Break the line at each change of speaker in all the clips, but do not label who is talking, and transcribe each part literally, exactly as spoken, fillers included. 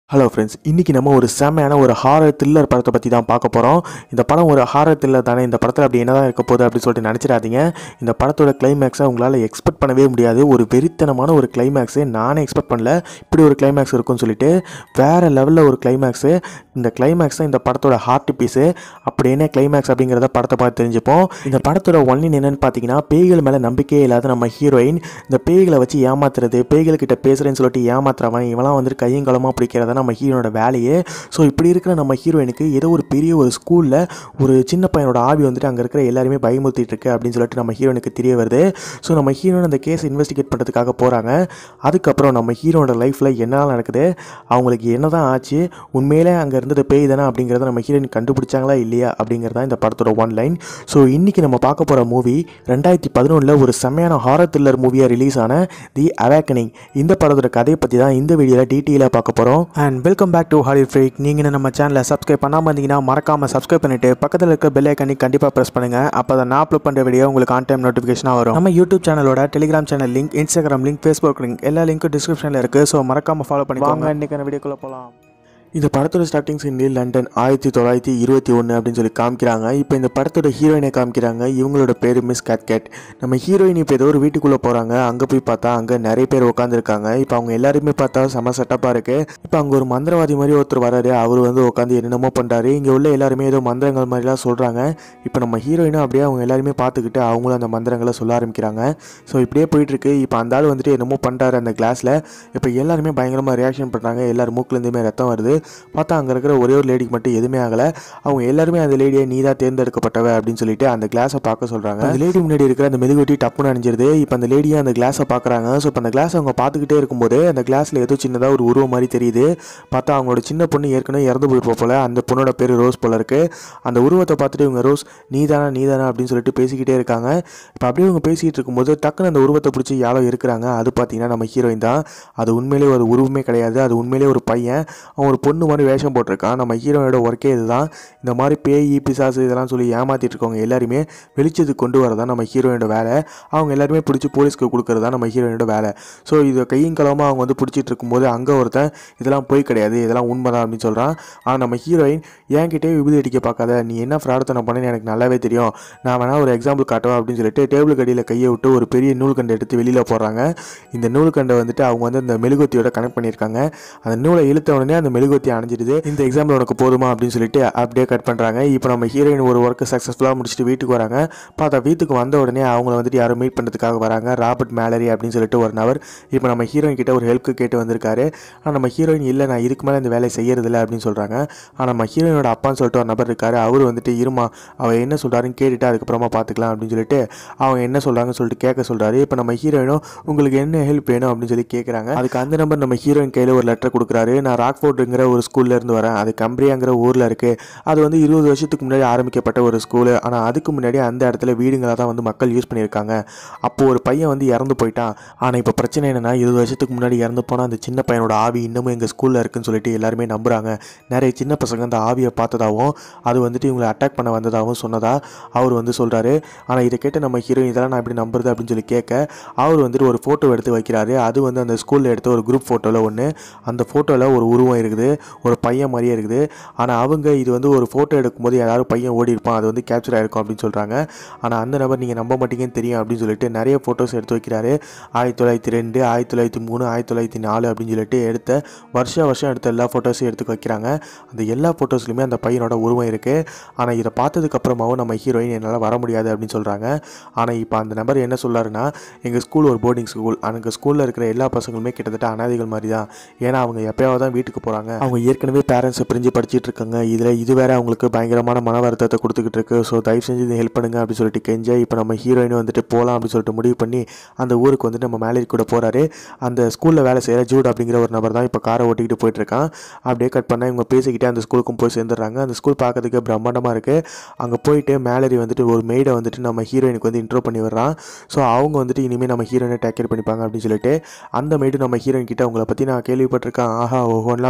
Hello friends, இன்றைக்கி நம்ம ஒரு செம்மையான ஒரு ஹாரர் த்ரில்லர் படத்தை பற்றி தான் பார்க்க போகிறோம். இந்த படம் ஒரு ஹாரர் த்ரில்லர் தானே, இந்த படத்தில் அப்படி என்ன தான் இருக்க போகுது அப்படின்னு சொல்லிட்டு நினச்சிடாதீங்க. இந்த படத்தோட கிளைமேக்ஸை உங்களால் எக்ஸ்பெக்ட் பண்ணவே முடியாது. ஒரு வெறித்தனமான ஒரு கிளைமேக்ஸு, நானே எக்ஸ்பெக்ட் பண்ணல இப்படி ஒரு கிளைமேக்ஸ் இருக்குன்னு சொல்லிட்டு. வேறு லெவலில் ஒரு கிளைமேக்ஸு. இந்த கிளைமேக்ஸ் தான் இந்த படத்தோட ஹார்ட் பீஸு. அப்படி என்ன கிளைமேக்ஸ் அப்படிங்கிறத படத்தை பார்த்து தெரிஞ்சுப்போம். இந்த படத்தோட ஒன்லின் என்னென்னு பார்த்தீங்கன்னா, பேய்கள் மேலே நம்பிக்கையே இல்லாத நம்ம ஹீரோயின் இந்த பேய்களை வச்சு ஏமாத்துறது, பேய்கள்கிட்ட பேசுகிறேன்னு சொல்லிட்டு ஏமாத்துறவன் இவெல்லாம் வந்துட்டு கையங்கலமாக பிடிக்கிறத நம்ம ஹீரோனோட வேலையே. ஸோ இப்படி இருக்கிற நம்ம ஹீரோயினுக்கு ஏதோ ஒரு பெரிய ஒரு ஸ்கூலில் ஒரு சின்ன பையனோட ஆவி வந்துட்டு அங்கே இருக்கிற எல்லாருமே பயமுறுத்திட்டு இருக்கு அப்படின்னு சொல்லிட்டு நம்ம ஹீரோனுக்கு தெரிய வருது. ஸோ நம்ம ஹீரோன் அந்த கேஸை இன்வெஸ்டிகேட் பண்ணுறதுக்காக போகிறாங்க. அதுக்கப்புறம் நம்ம ஹீரோனோட லைஃப்பில் என்ன நடக்குது, அவங்களுக்கு என்ன தான் ஆச்சு, உண்மையிலே அங்கே இருந்தது பேய் தானே அப்படிங்கிறத நம்ம ஹீரோயின் கண்டுபிடிச்சாங்களா இல்லையா அப்படிங்கிறதா இந்த படத்தோட ஒன் லைன். ஸோ இன்றைக்கி நம்ம பார்க்க போகிற மூவி ரெண்டாயிரத்தி பதினொன்றில் ஒரு செம்மையான ஹாரர் த்ரில்லர் மூவியாக ரிலீஸ் ஆன தி அவேக்கனிங். இந்த படத்தோட கதையை பற்றி தான் இந்த வீடியோவில் டீட்டெயிலாக பார்க்க போகிறோம். And welcome back to Hollywood freak. நீங்கள் நம்ம சேனலை சப்ஸ்கிரைப் பண்ணாமல் இருந்தீங்கன்னா மறக்காமல் சப்ஸ்கிரைப் பண்ணிவிட்டு பக்கத்தில் இருக்க பெல் ஐக்கானி கண்டிப்பாக ப்ரெஸ் பண்ணுங்கள். அப்போ தான் நான் அப்லோட் பண்ணுற வீடியோ உங்களுக்கு ஆன் டைம் நோட்டிஃபிகேஷனாக வரும். நம்ம யூடியூப் சேனலோட Telegram channel link, Instagram link, Facebook link எல்லா லிங்க்கும் டிஸ்கிரிப்ஷனில் இருக்குது. ஸோ மறக்காமல் ஃபாலோ பண்ணி வாங்க இன்றைக்கான வீடியோக்குள்ளே போகலாம். இந்த படத்தோட ஸ்டார்டிங் சீன்லேயே லண்டன் ஆயிரத்தி தொள்ளாயிரத்தி இருபத்தி ஒன்று அப்படின்னு சொல்லி காமிக்கிறாங்க. இப்போ இந்த படத்தோட ஹீரோயினை காமிக்கிறாங்க. இவங்களோட பேர் மிஸ் கேட்கேட். நம்ம ஹீரோயின் இப்போ ஏதோ ஒரு வீட்டுக்குள்ளே போகிறாங்க. அங்கே போய் பார்த்தா அங்கே நிறைய பேர் உட்காந்துருக்காங்க. இப்போ அவங்க எல்லாருமே பார்த்தா செம செட்டப்பாக இருக்குது. இப்போ அங்கே ஒரு மந்திரவாதி மாதிரி ஒருத்தர் வராரு. அவர் வந்து உட்காந்து என்னென்னமோ பண்ணுறாரு. இங்கே உள்ள எல்லாருமே ஏதோ மந்திரங்கள் மாதிரிலாம் சொல்கிறாங்க. இப்போ நம்ம ஹீரோயினும் அப்படியே அவங்க எல்லாருமே பார்த்துக்கிட்டு அவங்களும் அந்த மந்திரங்களை சொல்ல ஆரம்பிக்கிறாங்க. ஸோ இப்படியே போயிட்டுருக்கு. இப்போ அந்த ஆள் வந்துட்டு என்னமோ பண்ணுறாரு அந்த கிளாஸில். இப்போ எல்லாருமே பயங்கரமாக ரியாக்ஷன் பண்ணுறாங்க. எல்லாரும் மூக்குலேருந்துமே ரத்தம் வருது. பார்த்தா அங்கே இருக்கிற ஒரே ஒரு லேடிக்கு மட்டும் எதுவுமே ஆகலை. அவங்க எல்லாருமே அந்த லேடியை நீ தான் தேர்ந்தெடுக்கப்பட்டவ அப்படின்னு சொல்லிட்டு அந்த கிளாஸை பார்க்க சொல்கிறாங்க. அந்த லேடி முன்னாடி இருக்கிற அந்த மெழுகுவர்த்தி டப்புன்னு அணிஞ்சிருது. இப்போ அந்த லேடியை அந்த கிளாஸை பார்க்குறாங்க. ஸோ இப்போ அந்த கிளாஸை அவங்க பார்த்துக்கிட்டே இருக்கும்போது அந்த கிளாஸில் ஏதோ சின்னதாக ஒரு உருவம் மாதிரி தெரியுது. பார்த்தா அவங்களோட சின்ன பொண்ணு ஏற்கனவே இறந்து போயிருப்போம் போல. அந்த பொண்ணோட பேர் ரோஸ் போல இருக்குது. அந்த உருவத்தை பார்த்துட்டு இவங்க ரோஸ் நீ தானா நீ தானா அப்படின்னு சொல்லிட்டு பேசிக்கிட்டே இருக்காங்க. இப்போ அப்படியே இவங்க பேசிகிட்டு இருக்கும்போது டக்குன்னு அந்த உருவத்தை பிடிச்சி யாரோ இருக்கிறாங்க. அது பார்த்தீங்கன்னா நம்ம ஹீரோயின் தான். அது உண்மையிலே ஒரு உருவமே கிடையாது. அது உண்மையிலே ஒரு பையன். அவன் ஒரு பொண்ணு மாதிரி வேஷம் போட்டிருக்கான். நம்ம ஹீரோனோட ஒர்க்கே இதுதான். இந்த மாதிரி பேய் பிசாசு இதெல்லாம் சொல்லி ஏமாற்றிட்டு இருக்கவங்க எல்லாருமே வெளிச்சத்துக்கு கொண்டு வரதான் நம்ம ஹீரோனோட வேலை. அவங்க எல்லாருமே பிடிச்சி போலீஸ்க்கு கொடுக்குறது தான் நம்ம ஹீரோனோட வேலை. ஸோ இது கையும் களமாக அவங்க வந்து பிடிச்சிட்டு இருக்கும்போது அங்கே ஒருத்தன் இதெல்லாம் போய் கிடையாது, இதெல்லாம் உண்மை தான் அப்படின்னு சொல்கிறான். ஆனால் நம்ம ஹீரோயின் என்கிட்டே விபூதி அடிக்க பார்க்காத, நீ என்ன ஃப்ராடத்தனை பண்ணேன்னு எனக்கு நல்லாவே தெரியும், நான் வேணா ஒரு எக்ஸாம்பிள் காட்டுவேன் அப்படின்னு சொல்லிட்டு டேபிள் கடியில் கையை விட்டு ஒரு பெரிய நூல்கண்டை எடுத்து வெளியில் போடுறாங்க. இந்த நூல்கண்டை வந்துட்டு அவங்க வந்து அந்த மெழுகுவத்தியோட கனெக்ட் பண்ணியிருக்காங்க. அந்த நூலை இழுத்த உடனே அந்த மெழுகுவத்தி அணைஞ்சிடுது. இந்த எக்ஸாம்பிள் உனக்கு போதுமா அப்படின்னு சொல்லிட்டு அப்படியே கட் பண்ணுறாங்க. இப்போ நம்ம ஹீரோயின் ஒரு ஒர்க்கு சக்ஸஸ்ஃபுல்லாக முடிச்சுட்டு வீட்டுக்கு வராங்க. பார்த்தா வீட்டுக்கு வந்த உடனே அவங்கள வந்துட்டு யாரும் மீட் பண்ணுறதுக்காக வராங்க. ராபர்ட் மேலரி அப்படின்னு சொல்லிட்டு ஒரு நபர் இப்போ நம்ம ஹீரோயின் கிட்ட ஒரு ஹெல்ப்க்கு கேட்டு வந்திருக்காரு. ஆனால் நம்ம ஹீரோயின் இல்லை, நான் இதுக்கு மேலே இந்த வேலையை செய்யறதில்லை அப்படின்னு சொல்கிறாங்க. ஆனால் நம்ம ஹீரோயினோட அப்பான்னு சொல்லிட்டு ஒரு நபர் இருக்காரு. அவர் வந்துட்டு இருமா அவள் என்ன சொல்கிறாருன்னு கேட்டுட்டு அதுக்கப்புறமா பார்த்துக்கலாம் அப்படின்னு சொல்லிட்டு அவங்க என்ன சொல்கிறாங்கன்னு சொல்லிட்டு கேட்க சொல்கிறாரு. இப்போ நம்ம ஹீரோயினும் உங்களுக்கு என்ன ஹெல்ப் வேணும் அப்படின்னு சொல்லி கேட்குறாங்க. அதுக்கு அந்த நம்பர் நம்ம ஹீரோயின் கையில் ஒரு லெட்டர் கொடுக்குறாரு. நான் ராக்ஃபோர்டுங்கிற ஒரு ஸ்கூல்ல இருந்து வரேன். அது கம்பிரியாங்கிற ஊரில் இருக்குது. அது வந்து இருபது வருஷத்துக்கு முன்னாடி ஆரம்பிக்கப்பட்ட ஒரு ஸ்கூலு. ஆனால் அதுக்கு முன்னாடி அந்த இடத்துல வீடுங்களாக தான் வந்து மக்கள் யூஸ் பண்ணியிருக்காங்க. அப்போது ஒரு பையன் வந்து இறந்து போயிட்டான். ஆனால் இப்போ பிரச்சனை என்னென்னா இருபது வருஷத்துக்கு முன்னாடி இறந்து போனால் அந்த சின்ன பையனோட ஆவி இன்னமும் எங்கள் ஸ்கூலில் இருக்குன்னு சொல்லிட்டு எல்லாருமே நம்புகிறாங்க. நிறைய சின்ன பசங்க அந்த ஆவியை பார்த்ததாகவும் அது வந்துட்டு இவங்களை அட்டாக் பண்ண வந்ததாகவும் சொன்னதா அவர் வந்து சொல்கிறாரு. ஆனால் இதை கேட்டு நம்ம ஹீரோயின் இதெல்லாம் நான் எப்படி நம்புறது அப்படின்னு சொல்லி கேட்க அவர் வந்துட்டு ஒரு ஃபோட்டோ எடுத்து வைக்கிறாரு. அது வந்து அந்த ஸ்கூலில் எடுத்த ஒரு குரூப் ஃபோட்டோவில் ஒன்று. அந்த ஃபோட்டோவில் ஒரு உருவம் இருக்குது, ஒரு பையன் மாதிரியே இருக்குது. ஆனால் அவங்க இது வந்து ஒரு ஃபோட்டோ எடுக்கும்போது யாராவது பையன் ஓடி இருப்பான், அது வந்து கேப்சர் ஆகிருக்கும் அப்படின்னு சொல்கிறாங்க. ஆனால் அந்த நபர் நீங்கள் நம்ப மாட்டீங்கன்னு தெரியும் அப்படின்னு சொல்லிட்டு நிறைய ஃபோட்டோஸ் எடுத்து வைக்கிறாரு. ஆயிரத்தி தொள்ளாயிரத்தி ரெண்டு ஆயிரத்தி தொள்ளாயிரத்தி மூணு ஆயிரத்தி தொள்ளாயிரத்தி நாலு அப்படின்னு சொல்லிட்டு எடுத்த வருஷம் வருஷம் எடுத்த எல்லா ஃபோட்டோஸையும் எடுத்து வைக்கிறாங்க. அந்த எல்லா ஃபோட்டோஸ்லையுமே அந்த பையனோட உருவம் இருக்குது. ஆனால் இதை பார்த்ததுக்கப்புறமாவும் நம்ம ஹீரோயின் என்னால் வர முடியாது அப்படின்னு சொல்கிறாங்க. ஆனால் இப்போ அந்த நபர் என்ன சொல்கிறாருன்னா, எங்கள் ஸ்கூல் ஒரு போர்டிங் ஸ்கூல். அந்த ஸ்கூலில் இருக்கிற எல்லா பசங்களுமே கிட்டத்தட்ட அனாதைகள் மாதிரி தான். ஏன்னா அவங்க எப்பயாவது தான் வீட்டுக்கு போகிறாங்க. அவங்க ஏற்கனவே பேரண்ட்ஸை பிரிஞ்சு படிச்சுட்டு இருக்காங்க. இதில் இது வேறு அவங்களுக்கு பயங்கரமான மன வருத்தத்தை கொடுத்துக்கிட்டு இருக்கு. ஸோ தயவு செஞ்சு இதை ஹெல்ப் பண்ணுங்க அப்படின்னு சொல்லிட்டு கெஞ்ச இப்போ நம்ம ஹீரோயின் வந்துட்டு போகலாம் அப்படின்னு சொல்லிட்டு முடிவு பண்ணி அந்த ஊருக்கு வந்துட்டு நம்ம மேலேரி கூட போகிறாரு. அந்த ஸ்கூலில் வேலை செய்கிற ஜூட் அப்படிங்கிற ஒரு நபர் தான் இப்போ காரை ஓட்டிக்கிட்டு போயிட்டுருக்கான். அப்படியே கட் பண்ணால் இவங்க பேசிக்கிட்டே அந்த ஸ்கூலுக்கும் போய் சேர்ந்துடுறாங்க. அந்த ஸ்கூல் பார்க்கறதுக்கு பிரம்மாண்டமாக இருக்குது. அங்கே போயிட்டு மேலேரி வந்துட்டு ஒரு மெய்டை வந்துட்டு நம்ம ஹீரோயினுக்கு வந்து இன்ட்ரோ பண்ணி விடுறான். ஸோ அவங்க வந்துட்டு இனிமேல் நம்ம ஹீரோயினை டேக் கேர் பண்ணிப்பாங்க அப்படின்னு சொல்லிட்டு அந்த மெய்டு நம்ம ஹீரோயின் கிட்ட உங்களை பற்றி நான் கேள்விப்பட்டிருக்கேன், ஆஹா ஓஹோன்லாம் பேசுகிறாங்க.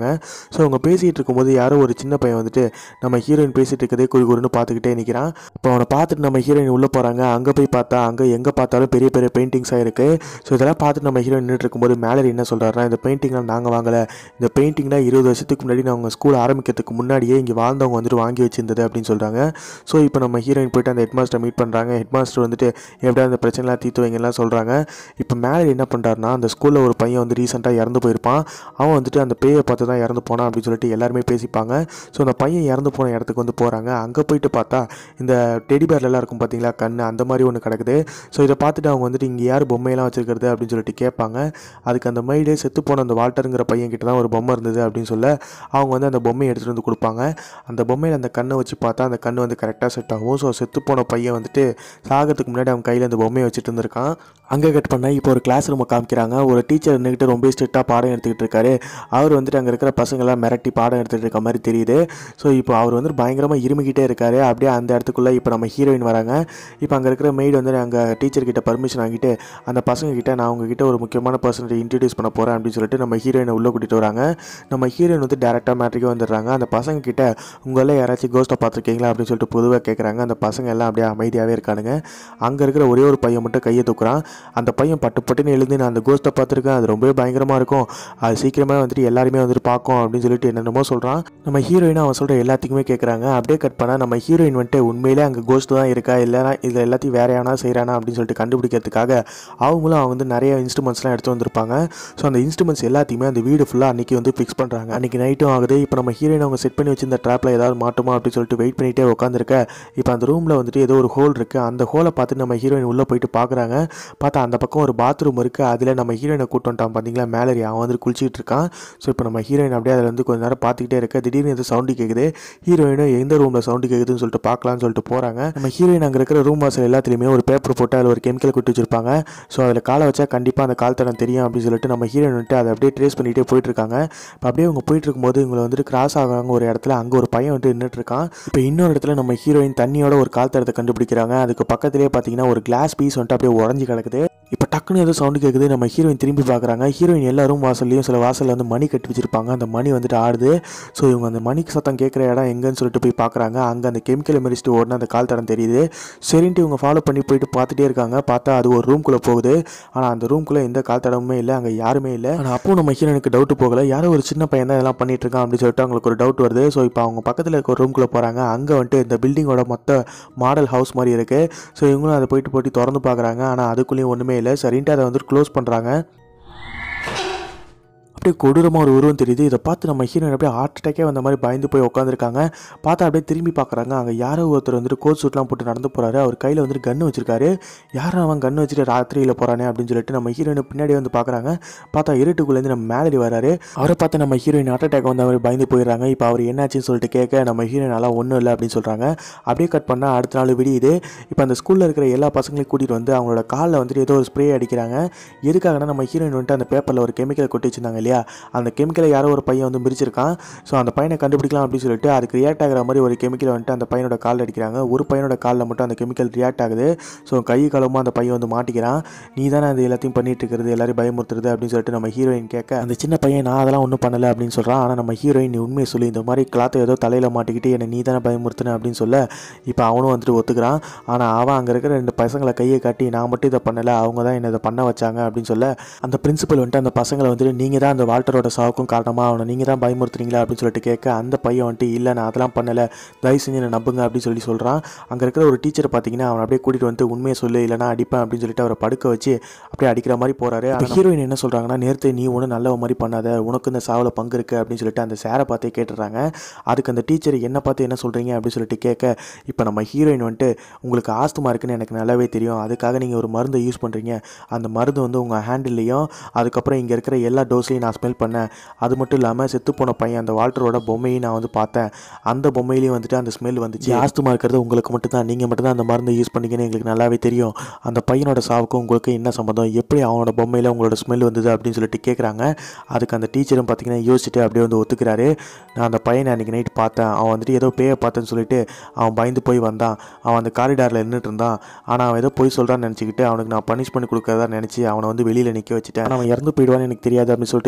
ஸோ அவங்க பேசிகிட்டு இருக்கும்போது யாரோ ஒரு சின்ன பையன் வந்துட்டு நம்ம ஹீரோயின் பேசிகிட்டு இருக்கதே குறி குறின்னு பார்த்துக்கிட்டே நிற்கிறான். இப்போ அவனை பார்த்துட்டு நம்ம ஹீரோயின் உள்ளே போகிறாங்க. அங்கே போய் பார்த்தா அங்கே எங்கே பார்த்தாலும் பெரிய பெரிய பெயிண்டிங்ஸாக இருக்குது. ஸோ இதெல்லாம் பார்த்துட்டு நம்ம ஹீரோயின் நின்றுட்டு இருக்கும்போது மேலரி என்ன சொல்கிறாருன்னா, இந்த பெயிண்டிங்லாம் நாங்கள் வாங்கலை, இந்த பெயிண்டிங்லாம் இருபது வருஷத்துக்கு முன்னாடி நாங்கள் ஸ்கூல் ஆரம்பிக்கிறதுக்கு முன்னாடியே இங்கே வாழ்ந்தவங்க வந்துட்டு வாங்கி வச்சிருந்தது அப்படின்னு சொல்கிறாங்க. ஸோ இப்போ நம்ம ஹீரோயின் போய்ட்டு அந்த ஹெட் மாஸ்டர் மீட் பண்ணுறாங்க. ஹெட் மாஸ்டர் வந்துட்டு எப்படியா அந்த பிரச்சனைலாம் தீர்த்து வைங்கலாம் சொல்கிறாங்க. இப்போ மேலரி என்ன பண்ணுறாருனா, அந்த ஸ்கூலில் ஒரு பையன் வந்து ரீசெண்டாக இறந்து போயிருப்பான். அவன் வந்துட்டு அந்த பேயை பார்த்து தான் இறந்து போனான் அப்படின்னு சொல்லிட்டு எல்லாருமே பேசிப்பாங்க. ஸோ அந்த பையன் இறந்து போன இடத்துக்கு வந்து போகிறாங்க. அங்கே போயிட்டு பார்த்தா இந்த டெடி பேர்லாம் இருக்கும் பார்த்தீங்களா, கண் அந்த மாதிரி ஒன்று கிடக்குது. ஸோ இதை பார்த்துட்டு அவங்க வந்துட்டு இங்கே யார் பொம்மையெல்லாம் வச்சிருக்கிறது அப்படின்னு சொல்லிட்டு கேட்பாங்க. அதுக்கு அந்த மைடே செத்து போன அந்த வால்டருங்கிற பையன் கிட்ட தான் ஒரு பொம்மை இருந்தது அப்படின்னு சொல்ல அவங்க வந்து அந்த பொம்மையை எடுத்துகிட்டு வந்து கொடுப்பாங்க. அந்த பொம்மையில் அந்த கண்ணை வச்சு பார்த்தா அந்த கண்ணு வந்து கரெக்டாக செட் ஆகும். ஸோ செத்து போன பையன் வந்துட்டு சாகிறதுக்கு முன்னாடி அவன் கையில் அந்த பொம்மையை வச்சுட்டு இருந்திருக்கான். அங்கே கட் பண்ணால் இப்போ ஒரு கிளாஸ் ரூமை காமிக்கிறாங்க. ஒரு டீச்சர் இருந்துக்கிட்டு ரொம்ப ஸ்ட்ரிக்டாக பாடம் எடுத்துக்கிட்டு இருக்காரு. அவர் வந்துட்டு அங்கே இருக்கிற பசங்களாம் மிரட்டி பாடம் எடுத்துகிட்டு இருக்க மாதிரி தெரியுது. ஸோ இப்போ அவர் வந்து பயங்கரமாக இருமிக்கிட்டே இருக்காரு. அப்படியே அந்த இடத்துக்குள்ளே இப்போ நம்ம ஹீரோயின் வராங்க. இப்போ அங்கே இருக்கிற மெய்டு வந்து அங்கே டீச்சர்கிட்ட பர்மிஷன் வாங்கிட்டு அந்த பசங்கக்கிட்ட நான் உங்ககிட்ட ஒரு முக்கியமான பர்சனை இன்ட்ரடியூஸ் பண்ண போகிறேன் அப்படின்னு சொல்லிட்டு நம்ம ஹீரோயினை உள்ளே கூட்டிகிட்டு வராங்க. நம்ம ஹீரோயின் வந்து டேரெக்டாக மேட்ரிக்கே வந்துடுறாங்க. அந்த பசங்க கிட்ட உங்களே யாராச்சும் கோஸ்ட்டை பார்த்துருக்கீங்களா அப்படின்னு சொல்லிட்டு பொதுவாக கேட்குறாங்க. அந்த பசங்க எல்லாம் அப்படியே அமைதியாகவே இருக்கானுங்க. அங்கே இருக்கிற ஒரே ஒரு பையன் மட்டும் கையை தூக்குறான். அந்த பையன் பட்டு பட்டுன்னு எழுந்து நான் அந்த கோஸ்ட்டை பார்த்துருக்கேன், அது ரொம்பவே பயங்கரமாக இருக்கும், அது சீக்கிரமாக வந்துட்டு எல்லாருமே வந்துட்டு பார்க்கும் அப்படின்னு சொல்லிட்டு என்னென்னமோ சொல்கிறான். நம்ம ஹீரோயினை அவன் சொல்கிற எல்லாத்துக்குமே கேட்குறாங்க. அப்படியே கட் பண்ணால் நம்ம ஹீரோயின் வந்துட்டு உண்மையிலே அங்கே கோஸ்ட் தான் இருக்கா இல்லைனா இதில் எல்லாத்தையும் வேற யானா செய்கிறானா அப்படின்னு சொல்லிட்டு கண்டுபிடிக்கிறதுக்காக அவங்களும் அவங்க வந்து நிறைய இன்ஸ்ட்ருமெண்ட்ஸ்லாம் எடுத்து வந்திருப்பாங்க. ஸோ அந்த இன்ஸ்ட்ருமெண்ட்ஸ் எல்லாத்தையுமே அந்த வீடு ஃபுல்லாக அன்றைக்கி வந்து ஃபிக்ஸ் பண்ணுறாங்க. அன்றைக்கி நைட்டும் ஆகுது. இப்போ நம்ம ஹீரோயின் அவங்க செட் பண்ணி வச்சு இந்த ட்ராப்பில் ஏதாவது மாட்டுமா அப்படின்னு சொல்லிட்டு வெயிட் பண்ணிகிட்டே உட்காந்துருக்க. இப்போ அந்த ரூமில் வந்துட்டு ஏதோ ஒரு ஹோல் இருக்குது. அந்த ஹோலை பார்த்து நம்ம ஹீரோயின் உள்ளே போயிட்டு பார்க்குறாங்க. பார்த்தா அந்த பக்கம் ஒரு பாத்ரூம் இருக்குது. அதில் நம்ம ஹீரோயினை கூட்டு வந்துட்டான் பார்த்தீங்களா மேலரி, அவன் வந்து குளிச்சிட்டு இருக்கான். ஸோ இப்போ நம்ம ஹீரோயின் அப்படியே அதில் வந்து கொஞ்சம் நேரம் பார்த்துக்கிட்டே இருக்க. திடீர்னு எது சவுண்டு கேட்குது. ஹீரோயினும் எந்த ரூமில் சவுண்டு கேட்குதுன்னு சொல்லிட்டு பார்க்கலான்னு சொல்லிட்டு போகிறாங்க. நம்ம ஹீரோயின் அங்கே இருக்கிற ரூம் வாசல் எல்லாத்துலேயுமே ஒரு பேப்பர் போட்டு அதில் ஒரு கெமிக்கல் கொட்டி வச்சிருப்பாங்க. ஸோ அதில் காலை வச்சா கண்டிப்பாக அந்த கால் தடம் தெரியும் அப்படின்னு சொல்லிட்டு நம்ம ஹீரோயின் வந்துட்டு அதை அப்படியே ட்ரேஸ் பண்ணிகிட்டே போயிட்டு இருக்காங்க. இப்போ அப்படியே அவங்க போயிட்டு இருக்கும்போது இவங்களை வந்துட்டு கிராஸ் ஆகுறாங்க ஒரு இடத்துல. அங்கே ஒரு பையன் வந்துட்டு நின்றுட்டு இருக்கான். இப்போ இன்னொரு இடத்துல நம்ம ஹீரோயின் தண்ணியோட ஒரு கால் தடத்தை கண்டுபிடிக்கிறாங்க. அதுக்கு பக்கத்துலேயே பார்த்தீங்கன்னா ஒரு கிளாஸ் பீஸ் வந்துட்டு அப்படியே உடஞ்சி கிடக்குது. இப்போ டக்குன்னு ஏதோ சவுண்டு கேட்குது. நம்ம ஹீரோயின் திரும்பி பார்க்குறாங்க. ஹீரோயின் எல்லா ரூம் வாசல்லையும் சில வாசலில் வந்து மணி கட்டி வச்சிருப்பாங்க. அந்த மணி வந்துட்டு ஆடுது. ஸோ இவங்க அந்த மணிக்கு சத்தம் கேட்குற இடம் எங்கன்னு சொல்லிட்டு போய் பார்க்குறாங்க. அங்கே அந்த கெமிக்கலை மெரிச்சிட்டு ஓடினா அந்த கால் தடம் தெரியுது. சரின்ட்டு இவங்க ஃபாலோ பண்ணி போயிட்டு பார்த்துட்டே இருக்காங்க. பார்த்தா அது ஒரு ரூம்குள்ளே போகுது. ஆனால் அந்த ரூம்குள்ளே எந்த கால் தடமுமே இல்லை, அங்கே யாருமே இல்லை. ஆனால் அப்போ நம்ம ஹீரோனுக்கு டவுட்டு போகலை. யாரோ ஒரு சின்ன பையன் தான் இதெல்லாம் பண்ணிட்டு இருக்கான் அப்படின்னு சொல்லிட்டு அவங்களுக்கு ஒரு டவுட் வருது. ஸோ இப்போ அவங்க பக்கத்தில் இருக்க ஒரு ரூம்குள்ளே போகிறாங்க. அங்கே வந்துட்டு இந்த பில்டிங்கோட மொத்த மாடல் ஹவுஸ் மாதிரி இருக்குது. ஸோ இவங்களும் அதை போயிட்டு போட்டு திறந்து பார்க்குறாங்க. ஆனால் அதுக்குள்ளேயும் ஒன்றுமே இல்லை. சரின்ட்டு அதை வந்து க்ளோஸ் பண்ணுறாங்க. அப்படியே கொடூரமாக ஒரு உருவம் தெரியுது. இதை பார்த்து நம்ம ஹீரோயின் அப்படியே ஹார்ட் அட்டாக்கே வந்த மாதிரி பயந்து போய் உட்காந்துருக்காங்க. பார்த்தா அப்படியே திரும்பி பார்க்குறாங்க. அங்கே யாரோ ஒருத்தர் வந்துட்டு கோட் சூட்லாம் போட்டு நடந்து போகிறாரு. அவர் கையில் வந்துட்டு கன்று வச்சிருக்காரு. யாரும் அவன் கன்று வச்சுட்டு ராத்திரியில் போகிறானே அப்படின்னு சொல்லிட்டு நம்ம ஹீரோயின் பின்னாடி வந்து பார்க்குறாங்க. பார்த்தா இருட்டுக்குள்ளேருந்து நம்ம மேலரி வராரு. அவரை பார்த்து நம்ம ஹீரோயின் ஹார்ட் அட்டாக் வந்த மாதிரி பயந்து போயிடுறாங்க. இப்போ அவர் என்னாச்சுன்னு சொல்லிட்டு கேட்க நம்ம ஹீரோயின் நல்லா ஒன்றும் இல்லை அப்படின்னு சொல்கிறாங்க. அப்படியே கட் பண்ணால் அடுத்த நாள் விடியுது. இப்போ அந்த ஸ்கூலில் இருக்கிற எல்லா பசங்களையும் கூட்டிகிட்டு வந்து அவங்களோட காலில் வந்துட்டு ஏதோ ஒரு ஸ்ப்ரே அடிக்கிறாங்க. எதுக்காகனா நம்ம ஹீரோயின் வந்துட்டு அந்த பேப்பரில் ஒரு கெமிக்கல் கொட்டி வச்சிருந்தாங்க இல்லையா, அந்த கெமிக்கலை யாரோ ஒரு பையன் வந்து மிரிச்சிருக்கான். ஸோ அந்த பையனை கண்டுபிடிக்கலாம் அப்படின்னு சொல்லிட்டு அதுக்கு ரியாக்ட் ஆகிற மாதிரி ஒரு கெமிக்கல் வந்துட்டு அந்த பையனோட காலில் அடிக்கிறாங்க. ஒரு பையனோட காலில் மட்டும் அந்த கெமிக்கல் ரியாக்ட் ஆகுது. ஸோ கை காலமாக அந்த பையன் வந்து மாட்டிக்கிறான். நீ தானே அது எல்லாத்தையும் பண்ணிட்டு இருக்கிறது, எல்லாரையும் பயமுறுத்துறது அப்படின்னு சொல்லிட்டு நம்ம ஹீரோயின் கேட்க அந்த சின்ன பையன் நான் அதெல்லாம் ஒன்றும் பண்ணலை அப்படின்னு சொல்கிறான். ஆனால் நம்ம ஹீரோயின் நீ உண்மையை சொல்லி இந்த மாதிரி கிளாத்தை ஏதோ தலையில் மாட்டிக்கிட்டு என்னை நீ தானே பயமுறுத்துன அப்படின்னு சொல்ல இப்போ அவனும் வந்துட்டு ஒத்துக்கிறான். ஆனால் அவன் அங்கே இருக்கிற ரெண்டு பசங்களை கையை காட்டி நான் மட்டும் இதை பண்ணலை, அவங்க தான் என்னை இதை பண்ண வச்சாங்க அப்படின்னு சொல்ல அந்த பிரின்சிபல் வந்துட்டு அந்த பசங்களை வந்துட்டு நீங்கள் தான் அந்த வால்டரோட சாவுக்கும் காரணமாக அவனை நீங்கள் தான் பயமுறுத்துறீங்களா அப்படின்னு சொல்லிட்டு கேட்க அந்த பையன் வந்துட்டு இல்லை நான் அதெல்லாம் பண்ணலை, தயவு செஞ்சு என்னை நம்புங்க அப்படின்னு சொல்லி சொல்கிறான். அங்கே இருக்கிற ஒரு டீச்சர் பார்த்தீங்கன்னா அவனை அப்படியே கூட்டிகிட்டு வந்து உண்மையை சொல்லு இல்லைனா அடிப்பேன் அப்படின்னு சொல்லிட்டு அவரை படுக்க வச்சு அப்படியே அடிக்கிற மாதிரி போகிறாரு. அந்த ஹீரோயின் என்ன சொல்கிறாங்கன்னா நேரத்தை நீ ஒன்றும் நல்ல மாதிரி பண்ணாத, உனக்கு இந்த சாவில் பங்கு இருக்குது அப்படின்னு சொல்லிட்டு அந்த சேரை பார்த்தே கேட்டுறாங்க. அதுக்கு அந்த டீச்சர் என்ன பார்த்து என்ன சொல்கிறீங்க அப்படின்னு சொல்லிட்டு கேட்க இப்போ நம்ம ஹீரோயின் வந்துட்டு உங்களுக்கு ஆஸ்துமா இருக்குன்னு எனக்கு நல்லாவே தெரியும், அதுக்காக நீங்கள் ஒரு மருந்தை யூஸ் பண்ணுறீங்க, அந்த மருந்து வந்து உங்கள் ஹேண்டில்லையும் அதுக்கப்புறம் இங்கே இருக்கிற எல்லா டோஸ்லையும் நான் ஸ்மெல் பண்ணேன், அது மட்டும் இல்லாமல் செத்துப்போன பையன் அந்த வால்டரோட பொம்மையை நான் வந்து பார்த்தேன், அந்த பொம்மையிலையும் வந்துட்டு அந்த ஸ்மெல் வந்துச்சு, ஆஸ்துமா இருக்கிறது உங்களுக்கு மட்டும் தான், நீங்கள் மட்டும் தான் அந்த மருந்தை யூஸ் பண்ணிங்கன்னு எங்களுக்கு நல்லாவே தெரியும், அந்த பையனோட சாவுக்கும் உங்களுக்கு என்ன சம்மந்தம், எப்படி அவனோட பொம்மையில் உங்களோட ஸ்மெல் வந்தது அப்படின்னு சொல்லிட்டு கேட்குறாங்க. அதுக்கு அந்த டீச்சரும் பார்த்தீங்கன்னா யோசிச்சுட்டு அப்படியே வந்து ஒத்துக்கிறாரு. நான் அந்த பையனை அன்றைக்கி நைட் பார்த்தேன், அவன் வந்துட்டு ஏதோ பேயை பார்த்தேன்னு சொல்லிட்டு அவன் பயந்து போய் வந்தான், அவன் அந்த காரிடாரில் நின்றுட்டு இருந்தான், ஆனால் அவன் ஏதோ போய் சொல்கிறான்னு நினச்சிக்கிட்டு அவனுக்கு நான் பனிஷ் பண்ணி கொடுக்கறதா நினச்சி அவனை வந்து வெளியில் நிற்க வச்சுட்டேன், அவன் இறந்து போயிடுவான்னு எனக்கு தெரியாது அப்படின்னு சொல்லிட்டு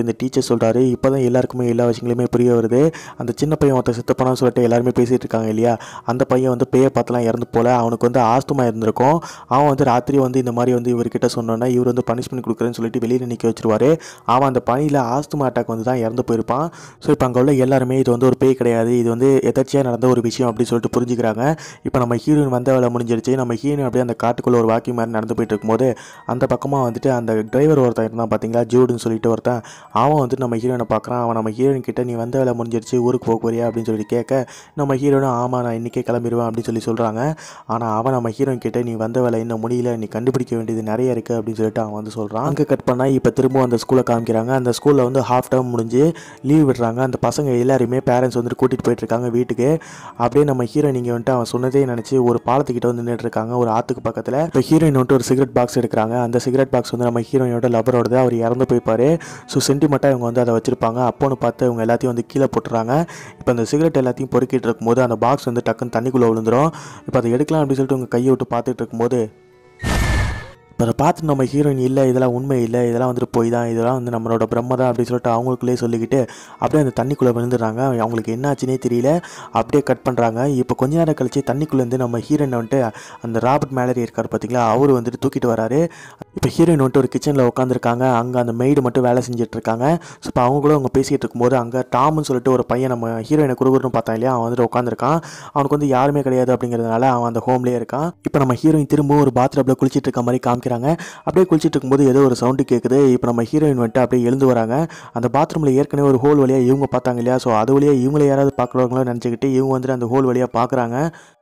இந்த டீச்சர் சொல்கிறாரு. இப்போ தான் எல்லாருக்குமே எல்லா விஷயங்களுமே புரிய வருது. அந்த சின்ன பையன் ஒருத்தர் செத்து போனான்னு சொல்லிட்டு எல்லாருமே பேசிகிட்டு இருக்காங்க இல்லையா, அந்த பையன் வந்து பேயை பார்த்துலாம் இறந்து போல, அவனுக்கு வந்து ஆஸ்துமா இருந்திருக்கும். அவன் வந்து ராத்திரி வந்து இந்த மாதிரி வந்து இவர்கிட்ட சொன்னோன்னா இவர் வந்து பனிஷ்மெண்ட் கொடுக்குறேன்னு சொல்லிட்டு வெளியில் நிற்க வச்சிருவாரு. அவன் அந்த பனியில் ஆஸ்துமா அட்டாக் வந்து தான் இறந்து போயிருப்பான். ஸோ இப்போ அங்கே உள்ள எல்லாருமே இது வந்து ஒரு பேய் கிடையாது, இது வந்து எதாச்சியாக நடந்த ஒரு விஷயம் அப்படின்னு சொல்லிட்டு புரிஞ்சுக்கிறாங்க. இப்போ நம்ம ஹீரோயின் வந்த வேலை முடிஞ்சிருச்சு. நம்ம ஹீரோயின் அப்படியே அந்த காட்டுக்குள்ளே ஒரு வாக்கி மாதிரி நடந்து போயிட்டு இருக்கும்போது அந்த பக்கமாக வந்துட்டு அந்த டிரைவர் ஒருத்தன் இருந்தான் பார்த்தீங்களா, ஜூடுன்னு சொல்லிட்டு ஒருத்தன், அவன் வந்து நம்ம ஹீரோயினை பார்க்குறான். அவன் நம்ம ஹீரோயின் கிட்ட நீ வந்த வேலை முடிஞ்சிருச்சு, ஊருக்கு போக போறியா அப்படின்னு சொல்லி கேட்க, நம்ம ஹீரோயினும் ஆமாம் நான் இன்றைக்கே கிளம்பிடுவேன் அப்படின்னு சொல்லி சொல்கிறாங்க. ஆனால் அவன் நம்ம ஹீரோயின் கிட்ட நீ வந்த வேலை இன்னும் முடியல, நீ கண்டுபிடிக்க வேண்டியது நிறைய இருக்குது அப்படின்னு சொல்லிட்டு அவன் வந்து சொல்கிறான். அங்கே கட் பண்ணால் இப்போ திரும்ப அந்த ஸ்கூலை காமிக்கிறாங்க. அந்த ஸ்கூலில் வந்து ஹாஃப் டேர்ம் முடிஞ்சு லீவ் விடுறாங்க. அந்த பசங்க எல்லாருமே பேரண்ட்ஸ் வந்துட்டு கூட்டிகிட்டு போயிட்டுருக்காங்க வீட்டுக்கு. அப்படியே நம்ம ஹீரோயின் இங்கே வந்துட்டு அவன் சொன்னதே நினச்சி ஒரு பாலத்துக்கிட்ட வந்து நின்றுட்டு இருக்காங்க, ஒரு ஆற்றுக்கு பக்கத்தில். இப்போ ஹீரோயின் வந்துட்டு ஒரு சிகரெட் பாக்ஸ் எடுக்கிறாங்க. அந்த சிகரெட் பாக்ஸ் வந்து நம்ம ஹீரோயினோட லவரோடது, அவர் இறந்து போய்ப்பார். ஸோ சென்டிமெண்ட்டாக இவங்க வந்து அதை வச்சிருப்பாங்க. அப்போன்னு பார்த்து இவங்க எல்லாத்தையும் வந்து கீழே போட்டுறாங்க. இப்போ அந்த சிகரெட் எல்லாத்தையும் பொறுக்கிட்டு இருக்கும்போது அந்த பாக்ஸ் வந்து டக்குன்னு தண்ணிக்குள்ளே விழுந்துடும். இப்போ அதை எடுக்கலாம் அப்படின்னு சொல்லிட்டு உங்கள் கையை விட்டு பார்த்துட்டு இருக்கும்போது இப்போ அதை பார்த்துட்டு நம்ம ஹீரோயின் இல்லை இதெல்லாம் உண்மை இல்லை, இதெல்லாம் வந்துட்டு போய் தான், இதெல்லாம் வந்து நம்மளோட பிரம்ம தான் அப்படின்னு சொல்லிட்டு அவங்களுக்குள்ளே சொல்லிக்கிட்டு அப்படியே அந்த தண்ணிக்குள்ளே விழுந்துடுறாங்க. அவங்களுக்கு என்ன ஆச்சுன்னே தெரியல. அப்படியே கட் பண்ணுறாங்க. இப்போ கொஞ்ச நேரம் கழிச்சு தண்ணிக்குள்ளேருந்து நம்ம ஹீரோயின் வந்துட்டு அந்த ராபர்ட் மேலரி இருக்கார் பார்த்தீங்களா, அவர் வந்துட்டு தூக்கிட்டு வராரு. இப்போ ஹீரோயின் வந்துட்டு ஒரு கிச்சனில் உட்காந்துருக்காங்க. அங்கே அந்த மெய்டு மட்டும் வேலை செஞ்சுட்ருக்காங்க. ஸோ இப்போ அவங்க கூட அவங்க பேசிகிட்டு இருக்கும்போது அங்கே டாம்னு சொல்லிட்டு ஒரு பையன் நம்ம ஹீரோயினை குறுகுறுன்னு பார்த்தா இல்லையா, அவன் வந்துட்டு உட்காந்துருக்கான். அவனுக்கு வந்து யாருமே கிடையாது அப்படிங்கிறதுனால அவன் அந்த ஹோம்லேயே இருக்கான். இப்போ நம்ம ஹீரோயின் திரும்பவும் ஒரு பாத்ரூமில் குளிச்சிட்டு இருக்க மாதிரி காமிக்கிறாங்க. அப்படியே குளிச்சிட்டு இருக்கும்போது ஏதோ ஒரு சவுண்டு கேட்குது. இப்போ நம்ம ஹீரோயின் வந்துட்டு அப்படியே எழுந்து வராங்க. அந்த பாத்ரூமில் ஏற்கனவே ஒரு ஹோல் வழியாக இவங்க பார்த்தாங்க இல்லையா, ஸோ அது வழியாக இவங்களை யாராவது பார்க்குறவங்களோ நினச்சிக்கிட்டு இவங்க வந்துட்டு அந்த ஹோல் வழியாக பார்க்குறாங்க.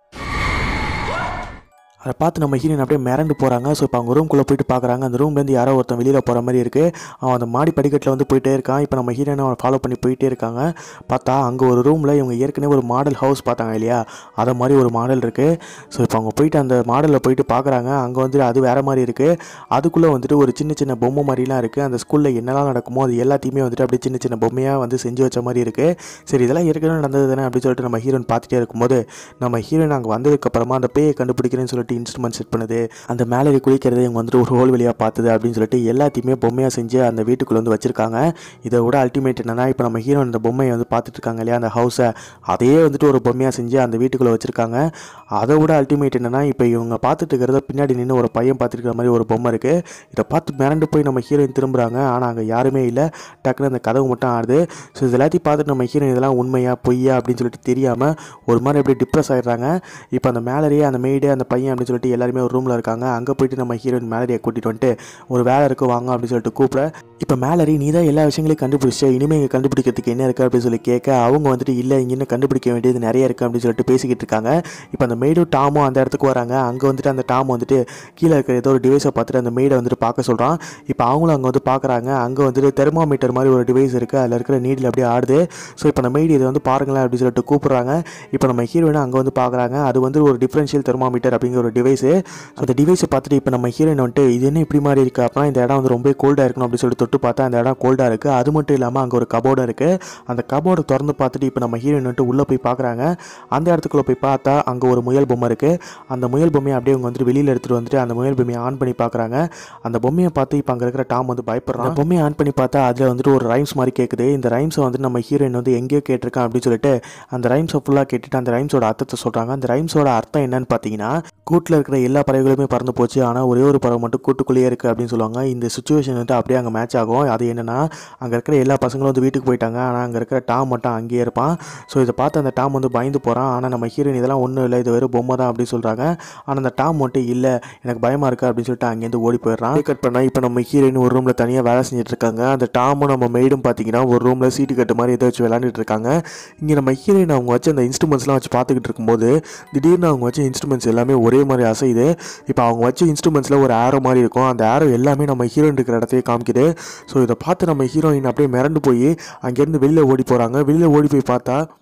அதை பார்த்து நம்ம ஹீரோயின் அப்படியே மிரண்டு போகிறாங்க. ஸோ இப்போ அவங்க ரூம்குள்ளே போயிட்டு பார்க்குறாங்க. அந்த ரூம்லேருந்து யாரோ ஒருத்தன் வெளியில் போகிற மாதிரி இருக்குது. அவன் அந்த மாடி படிக்கட்டில் வந்து போயிட்டே இருக்கான். இப்போ நம்ம ஹீரோயினை அவன் ஃபாலோ பண்ணி போயிட்டே இருக்காங்க. பார்த்தா அங்கே ஒரு ரூமில் இவங்க ஏற்கனவே ஒரு மாடல் ஹவுஸ் பார்த்தாங்க இல்லையா, அதை மாதிரி ஒரு மாடல் இருக்குது. ஸோ இப்போ அவங்க போயிட்டு அந்த மாடலில் போயிட்டு பார்க்குறாங்க. அங்கே வந்துட்டு அது வேறு மாதிரி இருக்குது. அதுக்குள்ளே வந்துட்டு ஒரு சின்ன சின்ன பொம்மை மாதிரிலாம் இருக்குது. அந்த ஸ்கூலில் என்னெல்லாம் நடக்குமோ அது எல்லாத்தையுமே வந்துட்டு அப்படியே சின்ன சின்ன பொம்மையாக வந்து செஞ்சு வச்ச மாதிரி இருக்குது. சரி இதெல்லாம் ஏற்கனவே நடந்தது தானே அப்படின்னு சொல்லிட்டு நம்ம ஹீரோயின் பார்த்துட்டே இருக்கும்போது நம்ம ஹீரோயின் அங்கே வந்ததுக்கப்புறமா அந்த பேயை கண்டுபிடிக்கிறேன்னு சொல்லிட்டு இன்ஸ்ட்ருமெண்ட் செட் பண்ணுது. அந்த மேலே குளிக்கிறது இவங்க வந்துட்டு ஒரு ஹோல் வழியாக பார்த்துது அப்படின்னு சொல்லிட்டு எல்லாத்தையுமே பொம்மையாக செஞ்சு அந்த வீட்டுக்குள்ளே வந்து வச்சிருக்காங்க. இதை விட அல்டிமேட் என்னன்னா, இப்போ நம்ம ஹீரோ அந்த பொம்மையை வந்து பார்த்துட்டு இருக்காங்க இல்லையா, அந்த ஹவுஸை அதையே வந்துட்டு ஒரு பொம்மையாக செஞ்சு அந்த வீட்டுக்குள்ளே வச்சிருக்காங்க. அதை விட அல்டிமேட் என்னன்னா, இப்போ இவங்க பார்த்துட்டு இருக்கிறத பின்னாடி நின்று ஒரு பையன் பார்த்துட்டு இருக்கிற மாதிரி ஒரு பொம்மை இருக்குது. இதை பார்த்து மிரண்டு போய் நம்ம ஹீரோயின் திரும்புகிறாங்க. ஆனால் அங்கே யாருமே இல்லை. டக்குன்னு அந்த கதவு மட்டும் ஆடுது. ஸோ இது எல்லாத்தையும் பார்த்துட்டு நம்ம ஹீரோயின் இதெல்லாம் உண்மையா பொய்யா அப்படின்னு சொல்லிட்டு தெரியாமல் ஒரு மாதிரி அப்படியே டிப்ரெஸ் ஆகிடுறாங்க. இப்போ அந்த மேலரியே அந்த மெய்டு அந்த பையன் அப்படின்னு சொல்லிட்டு எல்லாருமே ஒரு ரூமில் இருக்காங்க. அங்கே போயிட்டு நம்ம ஹீரோயின் மேலரியை கூட்டிகிட்டு வந்துட்டு ஒரு வேலை இருக்குது வாங்க அப்படின்னு சொல்லிட்டு கூப்பிட, இப்போ மேலரி நீ தான் எல்லா விஷயங்களையும் கண்டுபிடிச்ச, இனிமேல் இங்கே கண்டுபிடிக்கிறதுக்கு என்ன இருக்குது அப்படின்னு சொல்லி கேட்க, அவங்க வந்துட்டு இல்லை இங்கே இன்னும் கண்டுபிடிக்க வேண்டியது நிறைய இருக்குது அப்படின்னு சொல்லிட்டு பேசிக்கிட்டு இருக்காங்க. இப்போ அந்த மெய்டும் டாமும் அந்த இடத்துக்கு வராங்க. அங்கே வந்துட்டு அந்த டாம் வந்துட்டு கீழே இருக்கிற ஏதோ ஒரு டிவைஸை பார்த்துட்டு அந்த மெய்டை வந்துட்டு பார்க்க சொல்கிறான். இப்போ அவங்களும் அங்கே வந்து பார்க்குறாங்க. அங்கே வந்துட்டு தெர்மாமீட்டர் மாதிரி ஒரு டிவைஸ் இருக்குது. அதில் இருக்கிற நீடில் அப்படியே ஆடுது. ஸோ இப்போ அந்த மெய்டு இதை வந்து பாருங்களேன் அப்படின்னு சொல்லிட்டு கூப்பிட்றாங்க. இப்போ நம்ம ஹீரோயினை அங்கே வந்து பார்க்குறாங்க. அது வந்து ஒரு டிஃபரன்ஷியல் தெர்மாமீட்டர் அப்படிங்கிற ஒரு டிவைஸு. ஸோ அந்த டிவைஸை பார்த்துட்டு இப்போ நம்ம ஹீரோயின் வந்துட்டு இது என்ன இப்படி மாதிரி இருக்குது அப்படின்னா, இந்த இடம் வந்து ரொம்ப கோல்டாக இருக்கணும் அப்படின்னு சொல்லிட்டு தொட்டு பார்த்தா அந்த இடம் கோல்டாக இருக்குது. அது மட்டும் இல்லாமல் அங்கே ஒரு கபோர்டு இருக்குது. அந்த கபோர்டை திறந்து பார்த்துட்டு இப்போ நம்ம ஹீரோயின் வந்துட்டு உள்ளே போய் பார்க்குறாங்க. அந்த இடத்துக்குள்ளே போய் பார்த்தா அங்கே ஒரு முயல் பொம்மை இருக்குது. அந்த முயல் பொம்மையை அப்படியே அவங்க வந்துட்டு வெளியில் எடுத்துகிட்டு வந்துட்டு அந்த முயல் பொம்மையை ஆன் பண்ணி பார்க்குறாங்க. அந்த பொம்மையை பார்த்து இப்போ அங்கே இருக்கிற டாம் வந்து பயப்படுறான். அந்த பொம்மையை ஆன் பண்ணி பார்த்தா அதில் வந்துட்டு ஒரு ரைம்ஸ் மாதிரி கேட்குது. இந்த ரைம்ஸை வந்து நம்ம ஹீரோயின் வந்து எங்கேயோ கேட்டிருக்கான் அப்படின்னு சொல்லிட்டு அந்த ரைம்ஸை ஃபுல்லாக கேட்டுட்டு அந்த ரைம்ஸோட அர்த்தத்தை சொல்கிறாங்க. அந்த ரைம்ஸோட அர்த்தம் என்னன்னு பார்த்தீங்கன்னா, கூட்டில் இருக்கிற எல்லா பறவைகளுமே பறந்து போச்சு, ஆனால் ஒரே ஒரு பறவை மட்டும் கூட்டுக்குள்ளேயே இருக்குது அப்படின்னு சொல்லுவாங்க. இந்த சுச்சுவேஷன் வந்து அப்படியே அங்கே மேட்ச் ஆகும். அது என்னென்னா, அங்கே இருக்கிற எல்லா பசங்களும் வந்து வீட்டுக்கு போயிட்டாங்க, ஆனால் அங்கே இருக்கிற டாம் மட்டும் அங்கேயே இருப்பான். ஸோ இதை பார்த்து அந்த டாம் வந்து பயந்து போகிறான். ஆனால் நம்ம ஹீரோயின் இதெல்லாம் ஒன்றும் இல்லை, இது வெறும் பொம்மை தான் அப்படின்னு சொல்கிறாங்க. ஆனால் அந்த டாம் மட்டும் இல்லை எனக்கு பயமாக இருக்குது அப்படின்னு சொல்லிட்டு அங்கேருந்து ஓடி போயிடுறான். கட் பண்ணால் இப்போ நம்ம ஹீரோயின் ஒரு ரூமில் தனியாக வேலை செஞ்சுட்டு இருக்காங்க. அந்த டாமும் நம்ம மெய்டும் பார்த்தீங்கன்னா ஒரு ரூமில் சீட்டு கட்டு மாதிரி எதை வச்சு விளையாண்டுட்டு இருக்காங்க. இங்கே நம்ம ஹீரோயின் அவங்க வச்சு அந்த இன்ஸ்ட்ருமெண்ட்ஸ்லாம் வச்சு பார்த்துக்கிட்டு இருக்கும்போது திடீர்னு அவங்க வச்ச இன்ஸ்ட்ருமெண்ட்ஸ் எல்லாமே ஒரே மாதிரி அசையுது. இப்போ அவங்க வச்ச இன்ஸ்ட்ருமெண்ட்ஸில் ஒரு ஆரோ மாதிரி இருக்கும். அந்த ஆரோ எல்லாமே நம்ம ஹீரோயின் இருக்கிற இடத்தையே காமிக்குது. ஸோ இதை பார்த்து நம்ம ஹீரோயின் அப்படியே மிரண்டு போய் அங்கேருந்து வெளியில் ஓடி போகிறாங்க. வெளியில் ஓடி போய் பார்த்தா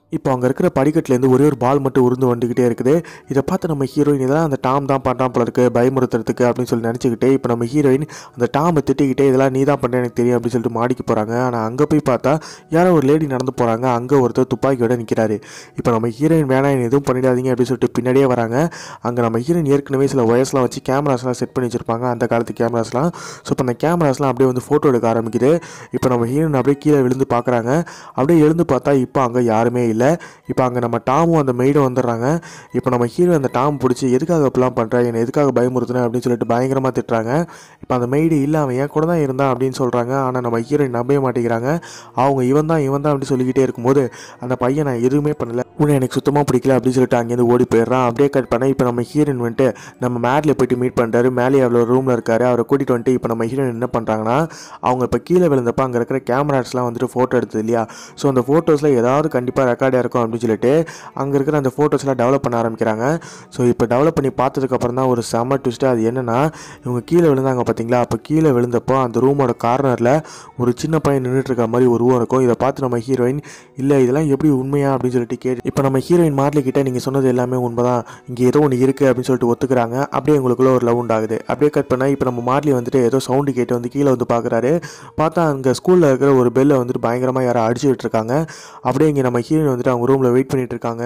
இப்போ அங்கே இருக்கிற படிக்கட்டுலேருந்து ஒரே ஒரு பால் மட்டும் உருந்து வந்துக்கிட்டே இருக்குது. இதை பார்த்து நம்ம ஹீரோயின் இதெல்லாம் அந்த டாம் தான் பண்ணுறான் போல இருக்குது பயமுறுத்துறதுக்கு அப்படின்னு சொல்லி நினச்சிக்கிட்டே இப்போ நம்ம ஹீரோயின் அந்த டாமை திட்டிக்கிட்டே இதெல்லாம் நீ தான் பண்ணுற எனக்கு தெரியும் அப்படின்னு சொல்லிட்டு மாடிக்கு போகிறாங்க. ஆனால் அங்கே போய் பார்த்தா யாரோ ஒரு லேடி நடந்து போகிறாங்க. அங்கே ஒருத்தர் துப்பாக்கியோட நிற்கிறாரு. இப்போ நம்ம ஹீரோயின் வேணாம் எதுவும் பண்ணிடாதீங்க அப்படின்னு சொல்லிட்டு பின்னாடியே வராங்க. அங்கே நம்ம ஹீரோயின் ஏற்கனவே சில ஒயர்ஸ்லாம் வச்சு கேமராஸ்லாம் செட் பண்ணி வச்சுருப்பாங்க அந்த காலத்து கேமராஸ்லாம். ஸோ இப்போ அந்த கேமராஸ்லாம் அப்படியே வந்து ஃபோட்டோ எடுக்க ஆரம்பிக்குது. இப்போ நம்ம ஹீரோயின் அப்படியே கீழே விழுந்து பார்க்குறாங்க. அப்படியே எழுந்து பார்த்தா இப்போ அங்கே யாருமே இல்லை. இப்போ அங்கே நம்ம டாமும் அந்த மெய்டும் வந்துடுறாங்க. இப்போ நம்ம ஹீரோ அந்த டாம் பிடிச்சி எதுக்காக இப்பெல்லாம் பண்ணுறேன் என்னை எதுக்காக பயமுறுத்துனேன் அப்படின்னு சொல்லிட்டு பயங்கரமாக திட்டுறாங்க. இப்போ அந்த மெய்டு இல்லை அவன் என் கூட தான் இருந்தான் அப்படின்னு சொல்கிறாங்க. ஆனால் நம்ம ஹீரோயின் நம்பவே மாட்டேங்கிறாங்க. அவங்க இவன் தான் இவன் தான் அப்படின்னு சொல்லிக்கிட்டே இருக்கும்போது அந்த பையன் நான் எதுவுமே பண்ணல உன்னை எனக்கு சுத்தமாக பிடிக்கல அப்படின்னு சொல்லிட்டு அங்கேருந்து ஓடி போயிடுறான். அப்படியே கட் பண்ண இப்போ நம்ம ஹீரோயின் வந்துட்டு நம்ம மேட்லேயே போயிட்டு மீட் பண்ணுறாரு. மேலே அவ்வளோ ரூமில் இருக்காரு. அவரை கூட்டிகிட்டு வந்துட்டு இப்போ நம்ம ஹீரோயின் என்ன பண்ணுறாங்கன்னா அவங்க இப்போ கீழே விழுந்தப்போ அங்கே இருக்கிற கேமராஸ்லாம் வந்துட்டு ஃபோட்டோ எடுத்தது இல்லையா. ஸோ அந்த ஃபோட்டோஸில் ஏதாவது கண்டிப்பாக ரெக்கார்டாக இருக்கும் அப்படின்னு சொல்லிட்டு அங்கே இருக்கிற அந்த ஃபோட்டோஸ்லாம் டெவலப் பண்ண ஆரம்பிக்கிறாங்க. ஸோ இப்போ டெவலப் பண்ணி பார்த்ததுக்கப்புறம் தான் ஒரு செம ட்விஸ்ட்டு. அது என்னென்னா இவங்க கீழே விழுந்தாங்க பார்த்தீங்களா. அப்போ கீழே விழுந்தப்போ அந்த ரூமோட கார்னரில் ஒரு சின்ன பையன் நின்றுட்டு இருக்க மாதிரி ஒரு உருவம் இருக்கும். இதை பார்த்து நம்ம ஹீரோயின் இல்லை இதெல்லாம் எப்படி உண்மையா அப்படின்னு சொல்லிட்டு கேட்டு இப்போ நம்ம ஹீரோயின் மார்லிக்கிட்ட நீங்கள் சொன்னது எல்லாமே உண்மை தான் இங்கே ஏதோ ஒன்று இருக்குது அப்படின்னு சொல்லிட்டு ஒத்துக்கிறாங்க. அப்படியே உங்களுக்குள்ள ஒரு லவ் உண்டாகுது. அப்படியே கட் பண்ணால் இப்போ நம்ம மார்லி வந்துட்டு ஏதோ சவுண்டு கேட்டு வந்து கீழே வந்து பார்க்குறாரு. பார்த்தா அங்கே ஸ்கூலில் இருக்கிற ஒரு பெல்லை வந்துட்டு பயங்கரமாக யாரும் அடிச்சுட்டு இருக்காங்க. அப்படியே இங்கே நம்ம ஹீரோயின் வந்துட்டு அவங்க ரூமில் வெயிட் பண்ணிட்டு இருக்காங்க.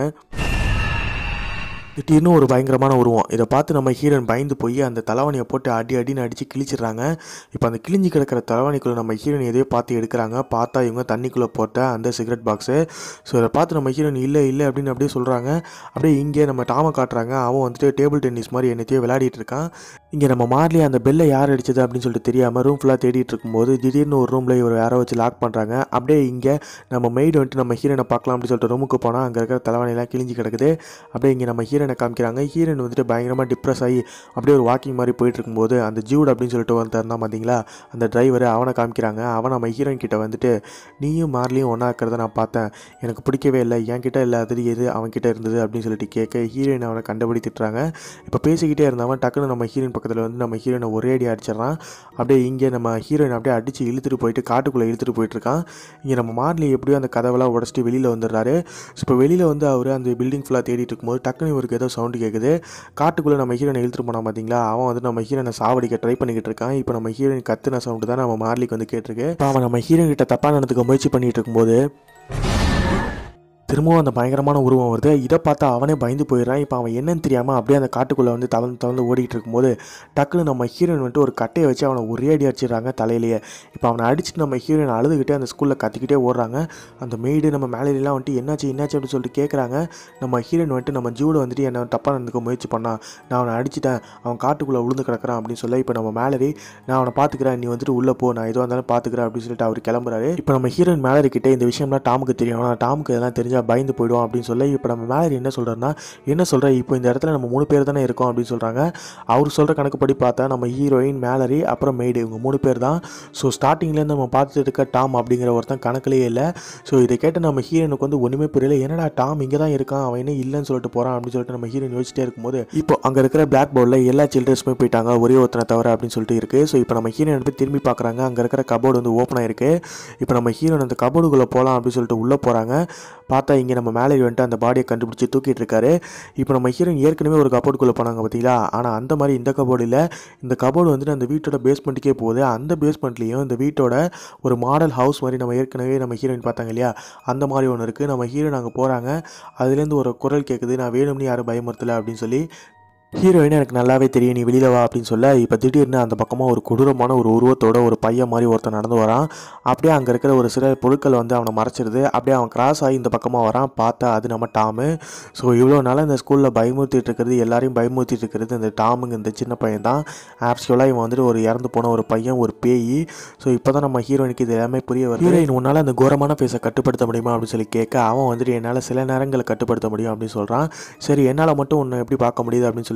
திடீர்னு ஒரு பயங்கரமான உருவம். இதை பார்த்து நம்ம ஹீரோயின் பயந்து போய் அந்த தலைவணியை போட்டு அடி அடின்னு அடித்து கிழிச்சிடுறாங்க. இப்போ அந்த கிழிஞ்சி கிடக்கிற தலைவணிக்குள்ளே நம்ம ஹீரோயின் எதையோ பார்த்து எடுக்கிறாங்க. பார்த்தா இவங்க தண்ணிக்குள்ளே போட்ட அந்த சிகரெட் பாக்ஸு. ஸோ இதை பார்த்து நம்ம ஹீரோயின் இல்லை இல்லை அப்படின்னு அப்படியே சொல்கிறாங்க. அப்படியே இங்கே நம்ம டாமை காட்டுறாங்க. அவன் வந்துட்டு டேபிள் டென்னிஸ் மாதிரி என்னத்தையோ விளையாடிட்டு இருக்கான். இங்கே நம்ம மார்லி அந்த பெல்லை யார் அடிச்சது அப்படின்னு சொல்லிட்டு தெரியாமல் ரூம் ஃபுல்லாக தேடிட்டு இருக்கும்போது திடீர்னு ஒரு ரூமில் இவர் யாரோ வச்சு லாக் பண்ணுறாங்க. அப்படியே இங்கே நம்ம மெய்டு வந்துட்டு நம்ம ஹீரோனை பார்க்கலாம் அப்படின்னு சொல்லிட்டு ரூமுக்கு போனால் அங்கே இருக்கிற தலைவணியெல்லாம் கிழிஞ்சி கிடக்குது. அப்படியே இங்கே நம்ம ஹீரோனை காமிக்கிறாங்க. ஹீரோயின் வந்துட்டு பயங்கரமாக டிப்ரெஸ் ஆகி அப்படியே ஒரு வாக்கிங் மாதிரி போயிட்டு இருக்கும்போது அந்த ஜூட் அப்படின்னு சொல்லிட்டு ஒருத்தர் இருந்தால் பார்த்தீங்களா அந்த டிரைவர் அவனை காமிக்கிறாங்க. அவன் நம்ம ஹீரோயின் கிட்ட வந்துட்டு நீயும் மார்லியும் ஒன்றா இருக்கிறத நான் பார்த்தேன் எனக்கு பிடிக்கவே இல்லை என்கிட்ட இல்லாதது எது அவன்கிட்ட இருந்தது அப்படின்னு சொல்லிட்டு கேட்க ஹீரோயின் அவனை கண்டுபிடி திட்டுறாங்க. இப்போ பேசிக்கிட்டே இருந்தவன் டக்குன்னு நம்ம ஹீரோயின் பக்கத்தில் வந்து நம்ம ஹீரோயினை ஒரே அடி அடிச்சிடறான். அப்படியே இங்கே நம்ம ஹீரோயின் அப்படியே அடித்து இழுத்துட்டு போயிட்டு காட்டுக்குள்ளே இழுத்துட்டு போயிட்டுருக்கான். இங்கே நம்ம மார்லி எப்படியோ அந்த கதவெல்லாம் உடச்சிட்டு வெளியில் வந்துடுறாரு. ஸோ இப்போ வெளியில் வந்து அவர் அந்த பில்டிங் ஃபுல்லாக தேடிட்டு இருக்கும்போது டக்குன்னு இவருக்கு ஏதோ சவுண்டு கேட்குது. காட்டுக்குள்ளே நம்ம ஹீரோனை இழுத்துட்டு போனால் பார்த்தீங்களா அவன் வந்து நம்ம ஹீரோனை சாவடிக்க ட்ரை பண்ணிக்கிட்டு இருக்கான். இப்போ நம்ம ஹீரோயின் கத்துன சவுண்டு தான் நம்ம மார்லிக்கு வந்து கேட்டிருக்கு. இப்போ அவன் நம்ம ஹீரோயின் கிட்ட தப்பாக நடந்துக்க முயற்சி பண்ணிட்டு இருக்கும்போது திரும்பவும் அந்த பயங்கரமான உருவம் வருது. இதை பார்த்தா அவனே பயந்து போயிடுறான். இப்போ அவன் என்னன்னு தெரியாமல் அப்படியே அந்த காட்டுக்குள்ளே வந்து தவந்து தவந்து ஓடிட்டு இருக்கும்போது டக்குன்னு நம்ம ஹீரோயின் வந்துட்டு ஒரு கட்டையை வச்சு அவனை ஒரே அடி அடிச்சிடுறாங்க தலையிலேயே. இப்போ அவனை அடிச்சுட்டு நம்ம ஹீரோயின் அழுதுகிட்டே அந்த ஸ்கூலில் கத்திக்கிட்டே ஓடுறாங்க. அந்த மெய்டு நம்ம மேலேலாம் வந்துட்டு என்னாச்சு என்னாச்சு அப்படின்னு சொல்லிட்டு கேட்குறாங்க. நம்ம ஹீரோயின் வந்துட்டு நம்ம ஜூடு வந்துட்டு என்ன தப்பாக நடந்துக்க முயற்சி பண்ணான் நான் அவனை அடிச்சிட்டேன் அவன் காட்டுக்குள்ளே விழுந்து கிடக்கிறான் அப்படின்னு சொல்ல இப்போ நம்ம மேலரி நான் அவனை பார்த்துக்கிறேன் நீ வந்துட்டு உள்ளே போ நான் எதுவாக இருந்தாலும் பார்த்துக்கிறேன் அப்படின்னு சொல்லிட்டு அவர் கிளம்புறாரு. இப்போ நம்ம ஹீரோயின் மேலரிக்கிட்டே இந்த விஷயம்லாம் டாமுக்கு தெரியும். ஆனால் டாமுக்கு இதெல்லாம் தெரிஞ்ச பயந்து போயிடுவோம் அப்படின்னு சொல்லி இப்போ நம்ம மேலரி என்ன சொல்கிறேன்னா என்ன சொல்கிற இப்போ இந்த இடத்துல நம்ம மூணு பேர் தானே இருக்கோம் அப்படின்னு சொல்கிறாங்க. அவர் சொல்கிற கணக்குப்படி பார்த்தா நம்ம ஹீரோயின் மேலரி அப்புறம் மெய்டு இவங்க மூணு பேர் தான். ஸோ ஸ்டார்டிங்லேருந்து நம்ம பார்த்துட்டு இருக்க டாம் அப்படிங்கிற ஒருத்தன் கணக்குலேயே இல்லை. ஸோ இதை கேட்டு நம்ம ஹீரோனுக்கு வந்து ஒன்றுமே புரியல. என்னடா டாம் இங்கே தான் இருக்கான் அவன் என்ன இல்லைன்னு சொல்லிட்டு போகிறான் அப்படின்னு சொல்லிட்டு நம்ம ஹீரோயின் யோசிச்சிட்டே இருக்கும்போது இப்போ அங்கே இருக்கிற பிளாக் போர்டில் எல்லா சில்ட்ரன்ஸுமே போயிட்டாங்க ஒரே ஒருத்தனை தவிர அப்படின்னு சொல்லிட்டு இருக்குது. ஸோ இப்போ நம்ம ஹீரோயின் போய் திரும்பி பார்க்குறாங்க. அங்கே இருக்கிற கபோர்டு வந்து ஓப்பன் ஆயிருக்கு. இப்போ நம்ம ஹீரோயின் அந்த கபோர்டுக்குள்ளே போகலாம் அப்படின்னு சொல்லிட்டு உள்ளே போகிறாங்க. பார்த்தா இங்கே நம்ம மேலே வந்துட்டு அந்த பாடியை கண்டுபிடிச்சி தூக்கிட்டு இருக்காரு. இப்போ நம்ம ஹீரோயின் ஏற்கனவே ஒரு கபோர்டுக்குள்ளே போனாங்க பார்த்தீங்களா. ஆனால் அந்த மாதிரி இந்த கபோர்டு இல்லை. இந்த கபோர்டு வந்துட்டு அந்த வீட்டோட பேஸ்மெண்ட்டுக்கே போகுது. அந்த பேஸ்மெண்ட்லேயும் இந்த வீட்டோட ஒரு மாடல் ஹவுஸ் மாதிரி நம்ம ஏற்கனவே நம்ம ஹீரோயின் பார்த்தாங்க இல்லையா அந்த மாதிரி ஒன்று இருக்குது. நம்ம ஹீரோயின் அங்கே போகிறாங்க. அதுலேருந்து ஒரு குரல் கேட்குது நான் வேணும்னு யாரும் பயமுறுத்தலை அப்படின்னு சொல்லி. ஹீரோயின் எனக்கு நல்லாவே தெரியும் நீ வெளியில் வா அப்படின்னு சொல்ல இப்போ திடீர்னு அந்த பக்கமாக ஒரு கொடூரமான ஒரு உருவத்தோட ஒரு பையன் மாதிரி ஒருத்தன் நடந்து வரான். அப்படியே அங்கே இருக்கிற ஒரு சில பொருட்கள் வந்து அவனை மறைச்சிருது. அப்படியே அவன் கிராஸ் ஆகி இந்த பக்கமாக வரான். பார்த்தா அது நம்ம டாமு. ஸோ இவ்வளோ நாளாக இந்த ஸ்கூலில் பயமுறுத்திட்டு இருக்கிறது எல்லாரையும் பயமுறுத்திட்டு இருக்கிறது இந்த டாமுங்க இந்த சின்ன பையன் தான். ஆக்சுவலாக இவன் வந்துட்டு ஒரு இறந்து போன ஒரு பையன் ஒரு பேய். ஸோ இப்போ தான் நம்ம ஹீரோயினுக்கு இது எல்லாமே புரிய வருது. ஹீரோயின் உன்னால் அந்த கோரமான பேச கட்டுப்படுத்த முடியுமா அப்படின்னு சொல்லி கேட்க அவன் வந்துட்டு என்னால் சில நேரங்களை கட்டுப்படுத்த முடியும் அப்படின்னு சொல்கிறான். சரி என்னால் மட்டும் உன்னை எப்படி பார்க்க முடியுது அப்படின்னு சொல்லி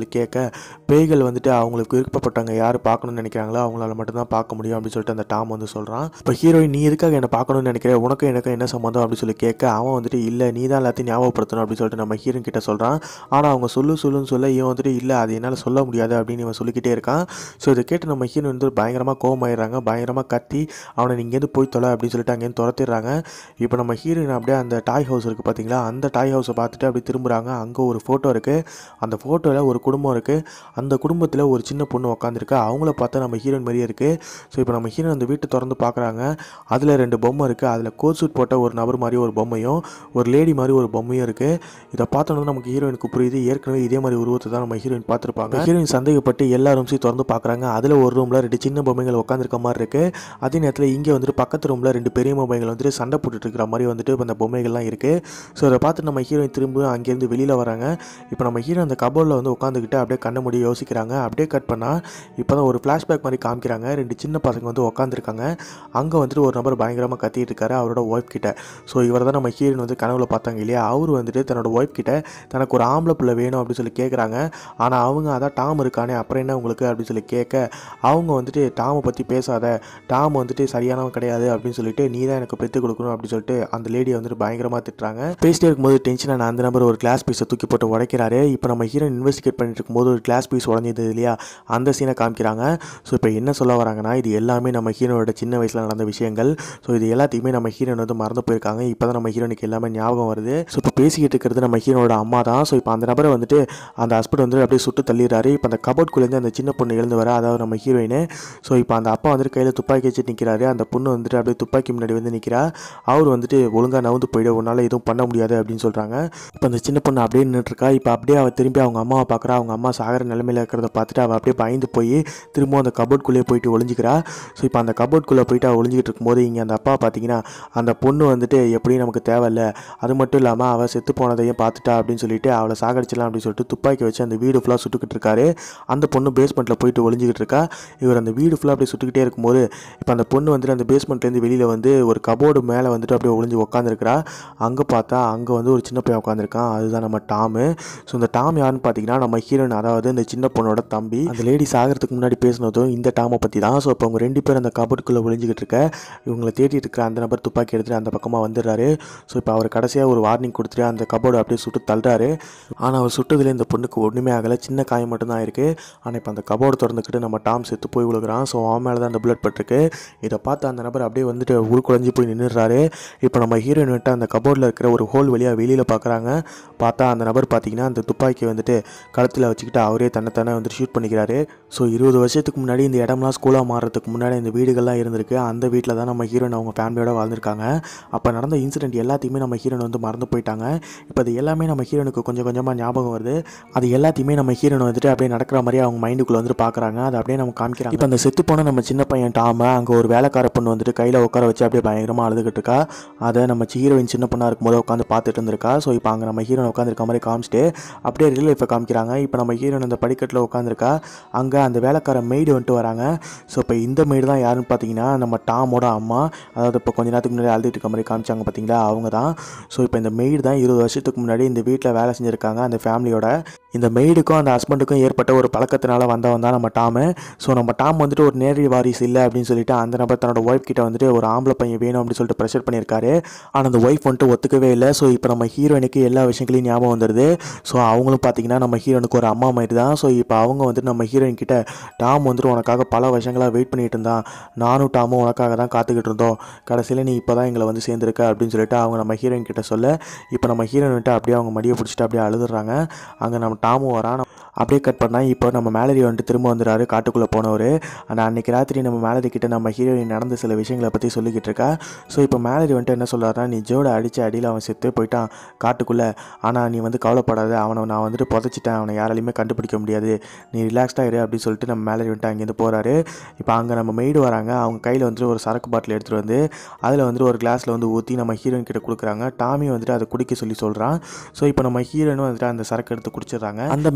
சொல்லி கேட்க, பேய்கள் வந்துட்டு அவங்களுக்கு விருப்பப்பட்டவங்க யார் பார்க்கணும்னு நினைக்கிறாங்களோ அவங்களால மட்டும்தான் பார்க்க முடியும் அப்படின்னு சொல்லிட்டு அந்த டாம் வந்து சொல்கிறான். இப்போ ஹீரோயின், நீ எதுக்காக என்ன பார்க்கணும்னு நினைக்கிறேன், உனக்கும் எனக்கும் என்ன சம்மந்தம் அப்படின்னு சொல்லி கேட்க, அவன் வந்துட்டு இல்லை நீ தான் எல்லாத்தையும் ஞாபகப்படுத்தணும் அப்படின்னு சொல்லிட்டு நம்ம ஹீரோயின் கிட்ட சொல்கிறான். ஆனால் அவங்க சொல்லு சொல்லுன்னு சொல்ல இவன் வந்துட்டு இல்லை அது என்னால் சொல்ல முடியாது அப்படின்னு இவன் சொல்லிக்கிட்டே இருக்கான். ஸோ இதை கேட்டு நம்ம ஹீரோயின் வந்து பயங்கரமாக கோவமாயிடுறாங்க. பயங்கரமாக கத்தி அவனை இங்கேருந்து போய் தொலை அப்படின்னு சொல்லிட்டு அங்கேருந்து துரத்திடுறாங்க. இப்போ நம்ம ஹீரோயின் அப்படியே அந்த டாய் ஹவுஸ் இருக்குது பார்த்தீங்களா, அந்த டாய் ஹவுஸை பார்த்துட்டு அப்படி திரும்புகிறாங்க. அங்கே ஒரு ஃபோட்டோ இருக்குது. அந்த ஃபோட்டோவில் ஒரு குடும்பம் இருக்குது. அந்த குடும்பத்தில் ஒரு சின்ன பொண்ணு உட்காந்துருக்கு. அவங்கள பார்த்தா நம்ம ஹீரோயின் மாதிரியே இருக்குது. ஸோ இப்போ நம்ம ஹீரோயின் அந்த வீட்டை திறந்து பார்க்குறாங்க. அதில் ரெண்டு பொம்மை இருக்குது. அதில் கோட் சூட் போட்ட ஒரு நபர் மாதிரி ஒரு பொம்மையும் ஒரு லேடி மாதிரி ஒரு பொம்மையும் இருக்குது. இதை பார்த்தோன்னா நமக்கு ஹீரோயினுக்கு புரியுது, ஏற்கனவே இதே மாதிரி உருவத்தை தான் நம்ம ஹீரோயின் பார்த்துருப்பாங்க. ஹீரோயின் சந்தேகப்பட்டு எல்லா ரூம்ஸையும் திறந்து பார்க்குறாங்க. அதில் ஒரு ரூமில் ரெண்டு சின்ன பொம்மைகள் உட்காந்துருக்க மாதிரி இருக்குது. அதே நேரத்தில் இங்கே வந்துட்டு பக்கத்து ரூமில் ரெண்டு பெரிய பொம்மைகள் வந்துட்டு சண்டை போட்டுட்டு இருக்கிற மாதிரி வந்துட்டு அந்த பொம்மைகள்லாம் இருக்குது. ஸோ அதை பார்த்து நம்ம ஹீரோயின் திரும்ப அங்கேருந்து வெளியில் வராங்க. இப்போ நம்ம ஹீரோ அந்த கபோர்டில் வந்து உட்காந்துக்கிட்டு அப்படியே கண்ண மூடி யோசிக்கிறாங்க. அப்படியே கட் பண்ணால் இப்போ தான் ஒரு ஃப்ளாஷ்பேக் மாதிரி காமிக்கிறாங்க. ரெண்டு சின்ன பசங்க வந்து உட்காந்துருக்காங்க. அங்கே வந்துட்டு ஒரு நபர் பயங்கரமாக கத்திட்டு இருக்காரு அவரோட ஒய்ஃப் கிட்ட. ஸோ இவர் தான் நம்ம ஹீரோயின் வந்து கனவுல பார்த்தாங்க இல்லையா, அவர் வந்துட்டு தன்னோட ஒய்ஃப் கிட்ட தனக்கு ஒரு ஆம்பளை பிள்ளை வேணும் அப்படின்னு சொல்லி கேட்குறாங்க. ஆனால் அவங்க அதான் டாம் இருக்கானே அப்புறம் என்ன உங்களுக்கு அப்படின்னு சொல்லி கேட்க, அவங்க வந்துட்டு டாமை பற்றி பேசாத, டாம் வந்துட்டு சரியானவன் கிடையாது அப்படின்னு சொல்லிட்டு நீ தான் எனக்கு பெற்று கொடுக்கணும் அப்படின்னு சொல்லிட்டு அந்த லேடியை வந்துட்டு பயங்கரமாக திட்டுறாங்க. பேசிட்டே இருக்கும்போது டென்ஷனான அந்த நபர் ஒரு கிளாஸ் பீஸை தூக்கி போட்டு உடைக்கிறாரு. இப்போ நம்ம ஹீரோயின் இன்வெஸ்டிகேட் பண்ணிட்டு இருக்கும்போது ஒரு கிளாஸ் பீஸ் உடஞ்சது இல்லையா, அந்த சீனை காமிக்கிறாங்க. ஸோ இப்போ என்ன சொல்ல வராங்கன்னா, இது எல்லாமே நம்ம ஹீரோனோட சின்ன வயசில் நடந்த விஷயங்கள். ஸோ இது எல்லாத்தையுமே நம்ம ஹீரோயின் வந்து மறந்து போயிருக்காங்க. இப்போ தான் நம்ம ஹீரோனுக்கு எல்லாமே ஞாபகம் வருது. ஸோ இப்போ பேசிக்கிட்டு இருக்கிறது நம்ம ஹீரோனோட அம்மா தான். ஸோ இப்போ அந்த நபரை வந்துட்டு அந்த ஹஸ்பண்ட் வந்து அப்படியே சுட்டு தள்ளிடுறாரு. இப்போ அந்த கபோர்ட்குள்ளேருந்து அந்த சின்ன பொண்ணு எழுந்து வர, அதாவது நம்ம ஹீரோயின். ஸோ இப்போ அந்த அப்பா வந்துட்டு கையில் துப்பாக்கி வச்சு நிற்கிறாரு. அந்த பொண்ணு வந்துட்டு அப்படியே துப்பாக்கி முன்னாடி வந்து நிற்கிறா. அவர் வந்துட்டு ஒழுங்காக நவுந்து போயிடு, உன்னால் எதுவும் பண்ண முடியாது அப்படின்னு சொல்கிறாங்க. இப்போ அந்த சின்ன பொண்ணு அப்படியே நின்றுருக்கா. இப்போ அப்படியே அவள் திரும்பி அவங்க அம்மாவை பார்க்குறா. அவங்க அம்மா சாகிற நிலைமையில் இருக்கிறத பார்த்துட்டு அவள் அப்படியே பயந்து போய் திரும்பவும் அந்த கபோர்ட்குள்ளேயே போயிட்டு ஒளிஞ்சிக்கிறா. ஸோ இப்போ அந்த கபோர்ட்குள்ளே போயிட்டு அவள் ஒளிஞ்சிக்கிட்டு இருக்கும்போது இங்கே அந்த அப்பா பார்த்தீங்கன்னா அந்த பொண்ணு வந்துட்டு எப்படியும் நமக்கு தேவையில்லை, அது மட்டும் இல்லாமல் அவள் செத்து போனதையும் பார்த்துட்டா அப்படின்னு சொல்லிட்டு அவளை சாகடிச்சிடலாம் அப்படின்னு சொல்லிட்டு துப்பாக்கி வச்சு அந்த வீடு ஃபுல்லாக சுட்டுக்கிட்டு இருக்காரு. அந்த பொண்ணு பேஸ்மெண்ட்டில் போயிட்டு ஒளிஞ்சிக்கிட்டு இருக்கா. இவர் அந்த வீடு ஃபுல்லாக அப்படியே சுட்டுக்கிட்டே இருக்கும்போது இப்போ அந்த பொண்ணு வந்துட்டு அந்த பேஸ்மெண்ட்லேருந்து வெளியில் வந்து ஒரு கபோர்டு மேலே வந்துட்டு அப்படியே ஒளிஞ்சு உட்காந்துருக்கிறா. அங்கே பார்த்தா அங்கே வந்து ஒரு சின்ன பையன் உட்காந்துருக்கான். அதுதான் நம்ம டாமு. ஸோ இந்த டாம் யாருன்னு பார்த்தீங்கன்னா நம்ம ஹீரோயின், அதாவது இந்த சின்ன பொண்ணோட தம்பி. அந்த லேடி சாகிறதுக்கு முன்னாடி பேசினதும் இந்த டாமை பற்றி தான். ஸோ இப்போ அவங்க ரெண்டு பேர் அந்த கபோர்டுக்குள்ளே ஒளிஞ்சிக்கிட்டு இருக்க இவங்களை தேடிட்டு இருக்கிற அந்த நபர் துப்பாக்கி எடுத்துகிட்டு அந்த பக்கமாக வந்துடுறாரு. ஸோ இப்போ அவர் கடைசியாக ஒரு வார்னிங் கொடுத்துட்டு அந்த கபோர்டு அப்படியே சுட்டு தள்ளுறாரு. ஆனால் அவர் சுட்டதில் இந்த பொண்ணுக்கு ஒன்றுமே ஆகலை, சின்ன காயம் மட்டும்தான் இருக்குது. ஆனால் இப்போ அந்த கபோர்டு திறந்துக்கிட்டு நம்ம டாம் செத்து போய் விழுகிறான். ஸோ அவன் மேலே தான் அந்த புல்லட் பட்டிருக்கு. இதை பார்த்து அந்த நபர் அப்படியே வந்துட்டு உருக்குலைஞ்சி போய் நின்றுறாரு. இப்போ நம்ம ஹீரோயின் வந்துட்டு அந்த கபோர்டில் இருக்கிற ஒரு ஹோல் வழியாக வெளியில் பார்க்குறாங்க. பார்த்தா அந்த நபர் பார்த்தீங்கன்னா அந்த துப்பாக்கி வந்துட்டு கழுத்தில் வச்சுக்கிட்டு அவரே தன்னைத்தானே வந்துட்டு ஷூட் பண்ணிக்கிறாரு. ஸோ இருபது வருஷத்துக்கு முன்னாடி இந்த இடம்லாம் ஸ்கூலாக மாறுறதுக்கு முன்னாடி இந்த வீடுகள்லாம் இருந்திருக்கு. அந்த வீட்டில் தான் நம்ம ஹீரோயின் அவங்க ஃபேமிலியோட வாழ்ந்துருக்காங்க. அப்போ நடந்த இன்சிடென்ட் எல்லாத்தையுமே நம்ம ஹீரோயின் வந்து மறந்து போயிட்டாங்க. இப்போ அது எல்லாமே நம்ம ஹீரோனுக்கு கொஞ்சம் கொஞ்சமாக ஞாபகம் வருது. அது எல்லாத்தையுமே நம்ம ஹீரோயின் வந்துட்டு அப்படியே நடக்கிற மாதிரி அவங்க மைண்டுக்குள்ளே வந்துட்டு பார்க்குறாங்க. அதை அப்படியே நம்ம காமிக்கிறாங்க. இப்போ அந்த செத்து போன நம்ம சின்ன பையன் டாமை அங்கே ஒரு வேலைக்கார பொண்ணு வந்துட்டு கையில் உட்கார வச்சு அப்படியே பயங்கரமாக அழுதுகிட்டு இருக்கா. அதை நம்ம ஹீரோயின் சின்ன பொண்ணாக இருக்கும்போது உட்காந்து பார்த்துட்டு இருந்திருக்கா. ஸோ இப்போ அங்கே நம்ம ஹீரோயின் உட்காந்துருக்க மாதிரி காமிச்சிட்டு அப்படியே ரியல் லைஃப்பை காமிக்கிறாங்க. இப்போ நம்ம ஹீரோயின் அந்த படிக்கட்டில் உட்காந்துருக்கா. அங்கே அந்த வேலைக்கார மெய்டு வந்துட்டு வராங்க. ஸோ இப்போ இந்த மெய்டு தான் யாருன்னு பார்த்தீங்கன்னா நம்ம டாமோட அம்மா. அதாவது இப்போ கொஞ்ச நேரத்துக்கு முன்னாடி அழுதுட்டு இருக்க மாதிரி காமிச்சாங்க பார்த்தீங்களா, அவங்க தான். ஸோ இப்போ இந்த மெய்டு தான் இருபது வருஷத்துக்கு முன்னாடி இந்த வீட்டில் வேலை செஞ்சுருக்காங்க அந்த ஃபேமிலியோட. இந்த மெய்டுக்கும் அந்த ஹஸ்பண்டுக்கும் ஏற்பட்ட ஒரு பழக்கத்தினால வந்தவன் தான் நம்ம டாமு. ஸோ நம்ம டாம் வந்துட்டு ஒரு நேரடி வாரிசு இல்லை அப்படின்னு சொல்லிட்டு அந்த நபர் தன்னோட ஒய்ஃப் கிட்ட வந்துட்டு ஒரு ஆம்பளை பையன் வேணும் அப்படின்னு சொல்லிட்டு ப்ரெஷர் பண்ணியிருக்காரு. ஆனால் அந்த ஒய்ஃப் வந்துட்டு ஒத்துக்கவே இல்லை. ஸோ இப்போ நம்ம ஹீரோயினுக்கு எல்லா விஷயங்களையும் ஞாபகம் வந்துடுது. ஸோ அவங்களும் பார்த்தீங்கன்னா நம்ம ஹீரோனுக்கு ஒரு அம்மா மாதிரி தான். ஸோ இப்போ அவங்க வந்துட்டு நம்ம ஹீரோயின் கிட்ட டாம் வந்துட்டு உனக்காக பல வருஷங்களாக வெயிட் பண்ணிட்டு இருந்தான், நானும் டாமும் உனக்காக தான் காத்துக்கிட்டு இருந்தோம், கடைசியில் நீ இப்போ தான் எங்களை வந்து சேர்ந்துருக்க அப்படின்னு சொல்லிட்டு அவங்க நம்ம ஹீரோயின் கிட்ட சொல்ல, இப்போ நம்ம ஹீரோயின் வந்துட்டு அப்படியே அவங்க மடியை பிடிச்சிட்டு அப்படியே அழுதுறாங்க. அங்கே நம்ம டாமும் வரான். அப்படியே கட் பண்ணால் இப்போ நம்ம மேலரி வந்துட்டு திரும்ப வந்துடுறாரு காட்டுக்குள்ளே போனவர். ஆனால் அன்றைக்கி ராத்திரி நம்ம மேலரி கிட்ட நம்ம ஹீரோயின் நடந்த சில விஷயங்களை பற்றி சொல்லிக்கிட்டு இருக்கா. ஸோ இப்போ மேலரி வந்துட்டு என்ன சொல்கிறாருன்னா, நீ ஜோட அடித்த அடியில் அவன் செத்தே போயிட்டான் காட்டுக்குள்ளே, ஆனால் நீ வந்து கவலைப்படாத, அவனை நான் வந்துட்டு புதைச்சிட்டேன், அவனை யாராலையுமே கண்டுபிடிக்க முடியாது, நீ ரிலாக்ஸ்டாக இரு அப்படின்னு சொல்லிட்டு நம்ம மேலரி வந்துட்டு அங்கேருந்து போகிறாரு. இப்போ அங்கே நம்ம மெய்டு வராங்க. அவங்க கையில் வந்துட்டு ஒரு சரக்கு பாட்டில் எடுத்துகிட்டு வந்து அதில் வந்துட்டு ஒரு கிளாஸில் வந்து ஊற்றி நம்ம ஹீரோயின் கிட்ட கொடுக்குறாங்க. டாமி வந்துட்டு அதை குடிக்க சொல்லி சொல்கிறான். ஸோ இப்போ நம்ம ஹீரோயினும் வந்துட்டு அந்த சரக்கு எடுத்து குடிச்சிடுறாங்க. அந்த மெய்டும் அந்த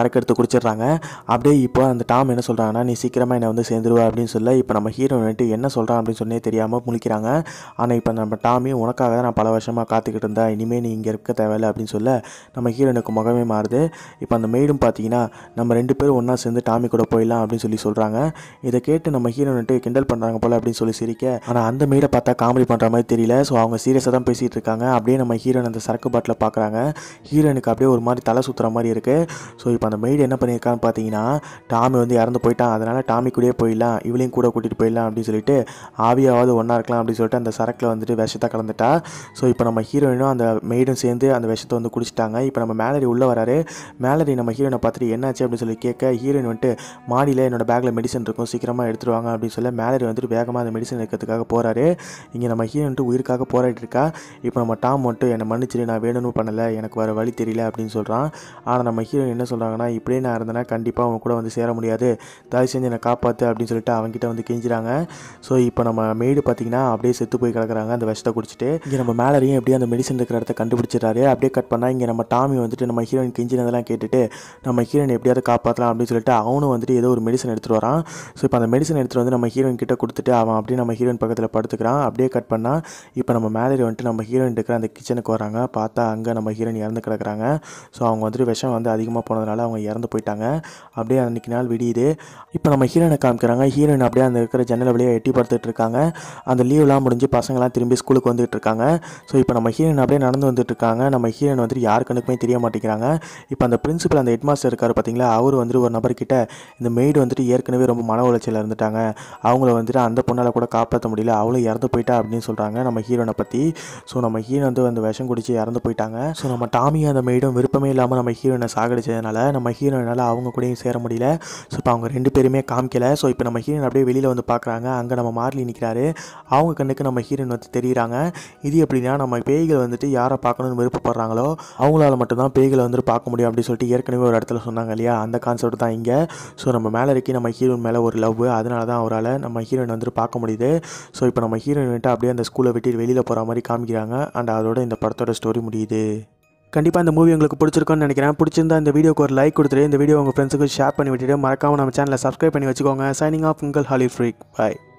சரக்கு எடுத்து குடிச்சிடுறாங்க. அப்படியே இப்போ அந்த டாம் என்ன சொல்கிறாங்கன்னா, நீ சீக்கிரமாக என்னை வந்து சேர்ந்துருவா அப்படின்னு சொல்ல இப்போ நம்ம ஹீரோ வந்துட்டு என்ன சொல்கிறான் அப்படின்னு சொன்னே தெரியாமல் முழிக்கிறாங்க. ஆனால் இப்போ நம்ம டாமி உனக்காக தான் நான் பல வருஷமாக காத்துக்கிட்டு இருந்தேன், இனிமேல் நீ இங்கே இருக்க தேவையில்லை அப்படின்னு சொல்ல நம்ம ஹீரோனுக்கு முகமே மாறுது. இப்போ அந்த மெய்டும் பார்த்தீங்கன்னா நம்ம ரெண்டு பேரும் ஒன்றா சேர்ந்து டாமி கூட போயிடலாம் அப்படின்னு சொல்லி சொல்கிறாங்க. இதை கேட்டு நம்ம ஹீரோ வந்துட்டு கிண்டல் பண்ணுறாங்க போல் அப்படின்னு சொல்லி சிரிக்க, ஆனால் அந்த மெய்டை பார்த்தா காமெடி பண்ணுற மாதிரி தெரியல. ஸோ அவங்க சீரியஸாக தான் பேசிகிட்டு இருக்காங்க. அப்படியே நம்ம ஹீரோன் அந்த சரக்கு பாட்டில் பார்க்குறாங்க. ஹீரோனுக்கு அப்படியே ஒரு மாதிரி தலை சுற்றுற மாதிரி இருக்குது. ஸோ இப்போ அந்த மெய்டு என்ன பண்ணியிருக்கான்னு பார்த்தீங்கன்னா, டாமி வந்து இறந்து போயிட்டான், அதனால் டாமி கூடயே போயிடலாம், இவளையும் கூட கூட்டிகிட்டு போயிடலாம் அப்படின்னு சொல்லிட்டு ஆவியாவது ஒன்றா இருக்கலாம் அப்படின்னு சொல்லிட்டு அந்த சரக்கில் வந்துட்டு விஷத்தை கலந்துட்டா. ஸோ இப்போ நம்ம ஹீரோயினும் அந்த மெய்டும் சேர்ந்து அந்த விஷத்தை வந்து குடிச்சிட்டாங்க. இப்போ நம்ம மேலரி உள்ளே வராரு. மேலரி நம்ம ஹீரோனை பார்த்துட்டு என்னாச்சு அப்படின்னு சொல்லி கேட்க, ஹீரோயின் வந்துட்டு மாடியில் என்னோட பேக்கில் மெடிசன் இருக்கும், சீக்கிரமாக எடுத்துட்டு வாங்க அப்படின்னு சொல்ல மேலரி வந்துட்டு வேகமாக அந்த மெடிசன் எடுக்கிறதுக்காக போகிறாரு. இங்கே நம்ம ஹீரோன்ட்டு உயிருக்காக போராடிட்டு இருக்கா. இப்போ நம்ம டாம் வந்துட்டு என்னை மன்னிச்சிரு, நான் வேணும்னு பண்ணலை, எனக்கு வர வழி தெரியல அப்படின்னு சொல்கிறான். ஆனால் நம்ம ஹீரோயின் என்ன சொல்கிறாங்கன்னா, இப்படியே நான் இருந்தேன்னா கண்டிப்பாக அவன் கூட வந்து சேர முடியாது, தயவு செஞ்சு என்னை காப்பாற்று அப்படின்னு சொல்லிட்டு அவங்ககிட்ட வந்து கெஞ்சுறாங்க. ஸோ இப்போ நம்ம மெய்டு பார்த்தீங்கன்னா அப்படியே செத்து போய் கிடக்குறாங்க அந்த விஷத்தை குடிச்சிட்டு. இங்கே நம்ம மேலரையும் எப்படியும் அந்த மெடிசன் இருக்கிற இடத்த கண்டுபிடிச்சிடறாரு. அப்படியே கட் பண்ணால் இங்கே நம்ம டாமி வந்துட்டு நம்ம ஹீரோயின் கெஞ்சினதெல்லாம் கேட்டுட்டு நம்ம ஹீரோயின் எப்படியாவது காப்பாற்றலாம் அப்படின்னு சொல்லிட்டு அவனும் வந்துட்டு ஏதோ ஒரு மெடிசன் எடுத்துகிட்டு வரான். ஸோ இப்போ அந்த மெடிசன் எடுத்துகிட்டு வந்து நம்ம ஹீரோயின் கிட்ட கொடுத்துட்டு அவன் அப்படியே நம்ம ஹீரோயின் பக்கத்தில் படுத்துக்கிறான். அப்படியே கட் பண்ணால் இப்போ நம்ம மேலரி வந்துட்டு நம்ம ஹீரோயின் இருக்கிற அந்த கிச்சனுக்கு வராங்க. பார்த்தா அங்கே நம்ம ஹீரோயின் இறந்து கிடக்குறாங்க. ஸோ அவங்க வந்துட்டு விஷம் வந்து அதிகமாக போனதுனால அவங்க இறந்து போயிட்டாங்க. அப்படியே அன்றைக்கி நாள் விடியுது. இப்போ நம்ம ஹீரோயினை காமிக்கிறாங்க. ஹீரோயின் அப்படியே அந்த இருக்கிற ஜன்னல் வழியாக எட்டி பார்த்துட்டு இருக்காங்க. அந்த லீவ்லாம் முடிஞ்சு பசங்களாம் திரும்பி ஸ்கூலுக்கு வந்துட்டு இருக்காங்க. ஸோ இப்போ நம்ம ஹீரோயின் அப்படியே நடந்து வந்துட்டு இருக்காங்க. நம்ம ஹீரோயின் வந்துட்டு யாரு கண்ணுக்குமே தெரிய மாட்டேங்கிறாங்க. இப்போ அந்த பிரின்சிபல் அந்த ஹெட் மாஸ்டர் இருக்கார் பார்த்தீங்களா, அவர் வந்துட்டு ஒரு நபர்கிட்ட இந்த மெய்டு வந்துட்டு ஏற்கனவே ரொம்ப மன உளைச்சலில் இருந்துட்டாங்க, அவங்கள வந்துட்டு அந்த பொண்ணால் கூட காப்பாற்ற முடியல, அவளும் இறந்து போயிட்டா அப்படின்னு சொல்கிறாங்க நம்ம ஹீரோனை பற்றி. ஸோ நம்ம ஹீரோ வந்து அந்த விஷம் குடிச்சு இறந்து போயிட்டாங்க. ஸோ நம்ம டாமி அந்த மெய்டும் விருப்பமே இல்லாமல் நம்ம ஹீரோனை சாகடிச்சதுனால நம்ம ஹீரோயினால் அவங்க கூடயும் சேர முடியல. ஸோ இப்போ அவங்க ரெண்டு பேருமே காமிக்கல. ஸோ இப்போ நம்ம ஹீரோயின் அப்படியே வெளியில் வந்து பார்க்குறாங்க. அங்கே நம்ம மார்லி நிற்கிறாரு. அவங்க கண்ணுக்கு நம்ம ஹீரோயின் வந்து தெரியுறாங்க. இது எப்படின்னா, நம்ம பேய்கள் வந்துட்டு யாரை பார்க்கணுன்னு விருப்பப்படுறாங்களோ அவங்களால மட்டும்தான் பேய்களை வந்துட்டு பார்க்க முடியும் அப்படின்னு சொல்லிட்டு ஏற்கனவே ஒரு இடத்துல சொன்னாங்க இல்லையா, அந்த கான்செப்ட் தான் இங்கே. ஸோ நம்ம மேலரிக்கு நம்ம ஹீரோயின் மேலே ஒரு லவ், அதனால தான் அவரால் நம்ம ஹீரோயின் வந்துட்டு பார்க்க முடியுது. ஸோ இப்போ நம்ம ஹீரோயின் வந்துட்டு அப்படியே அந்த ஸ்கூலை விட்டு வெளியில் போகிற மாதிரி காமிக்கிறாங்க. அண்ட் அதோட இந்த படத்தோட ஸ்டோரி முடியுது. கண்டிப்பாக இந்த மூவி உங்களுக்கு பிடிச்சிருக்குன்னு நினைக்கிறேன். பிடிச்சிருந்தா இந்த வீடியோக்கு ஒரு லைக் கொடுத்துட்டு இந்த வீடியோ உங்கள் ஃப்ரெண்ட்ஸுக்கு ஷேர் பண்ணி விட்டுட்டு மறக்காமல் நம்ம சேனலை சப்ஸ்கிரைப் பண்ணி வச்சுக்கோங்க. சைனிங் ஆஃப் உங்கள் ஹாலிவுட் ஃப்ரீக். பை.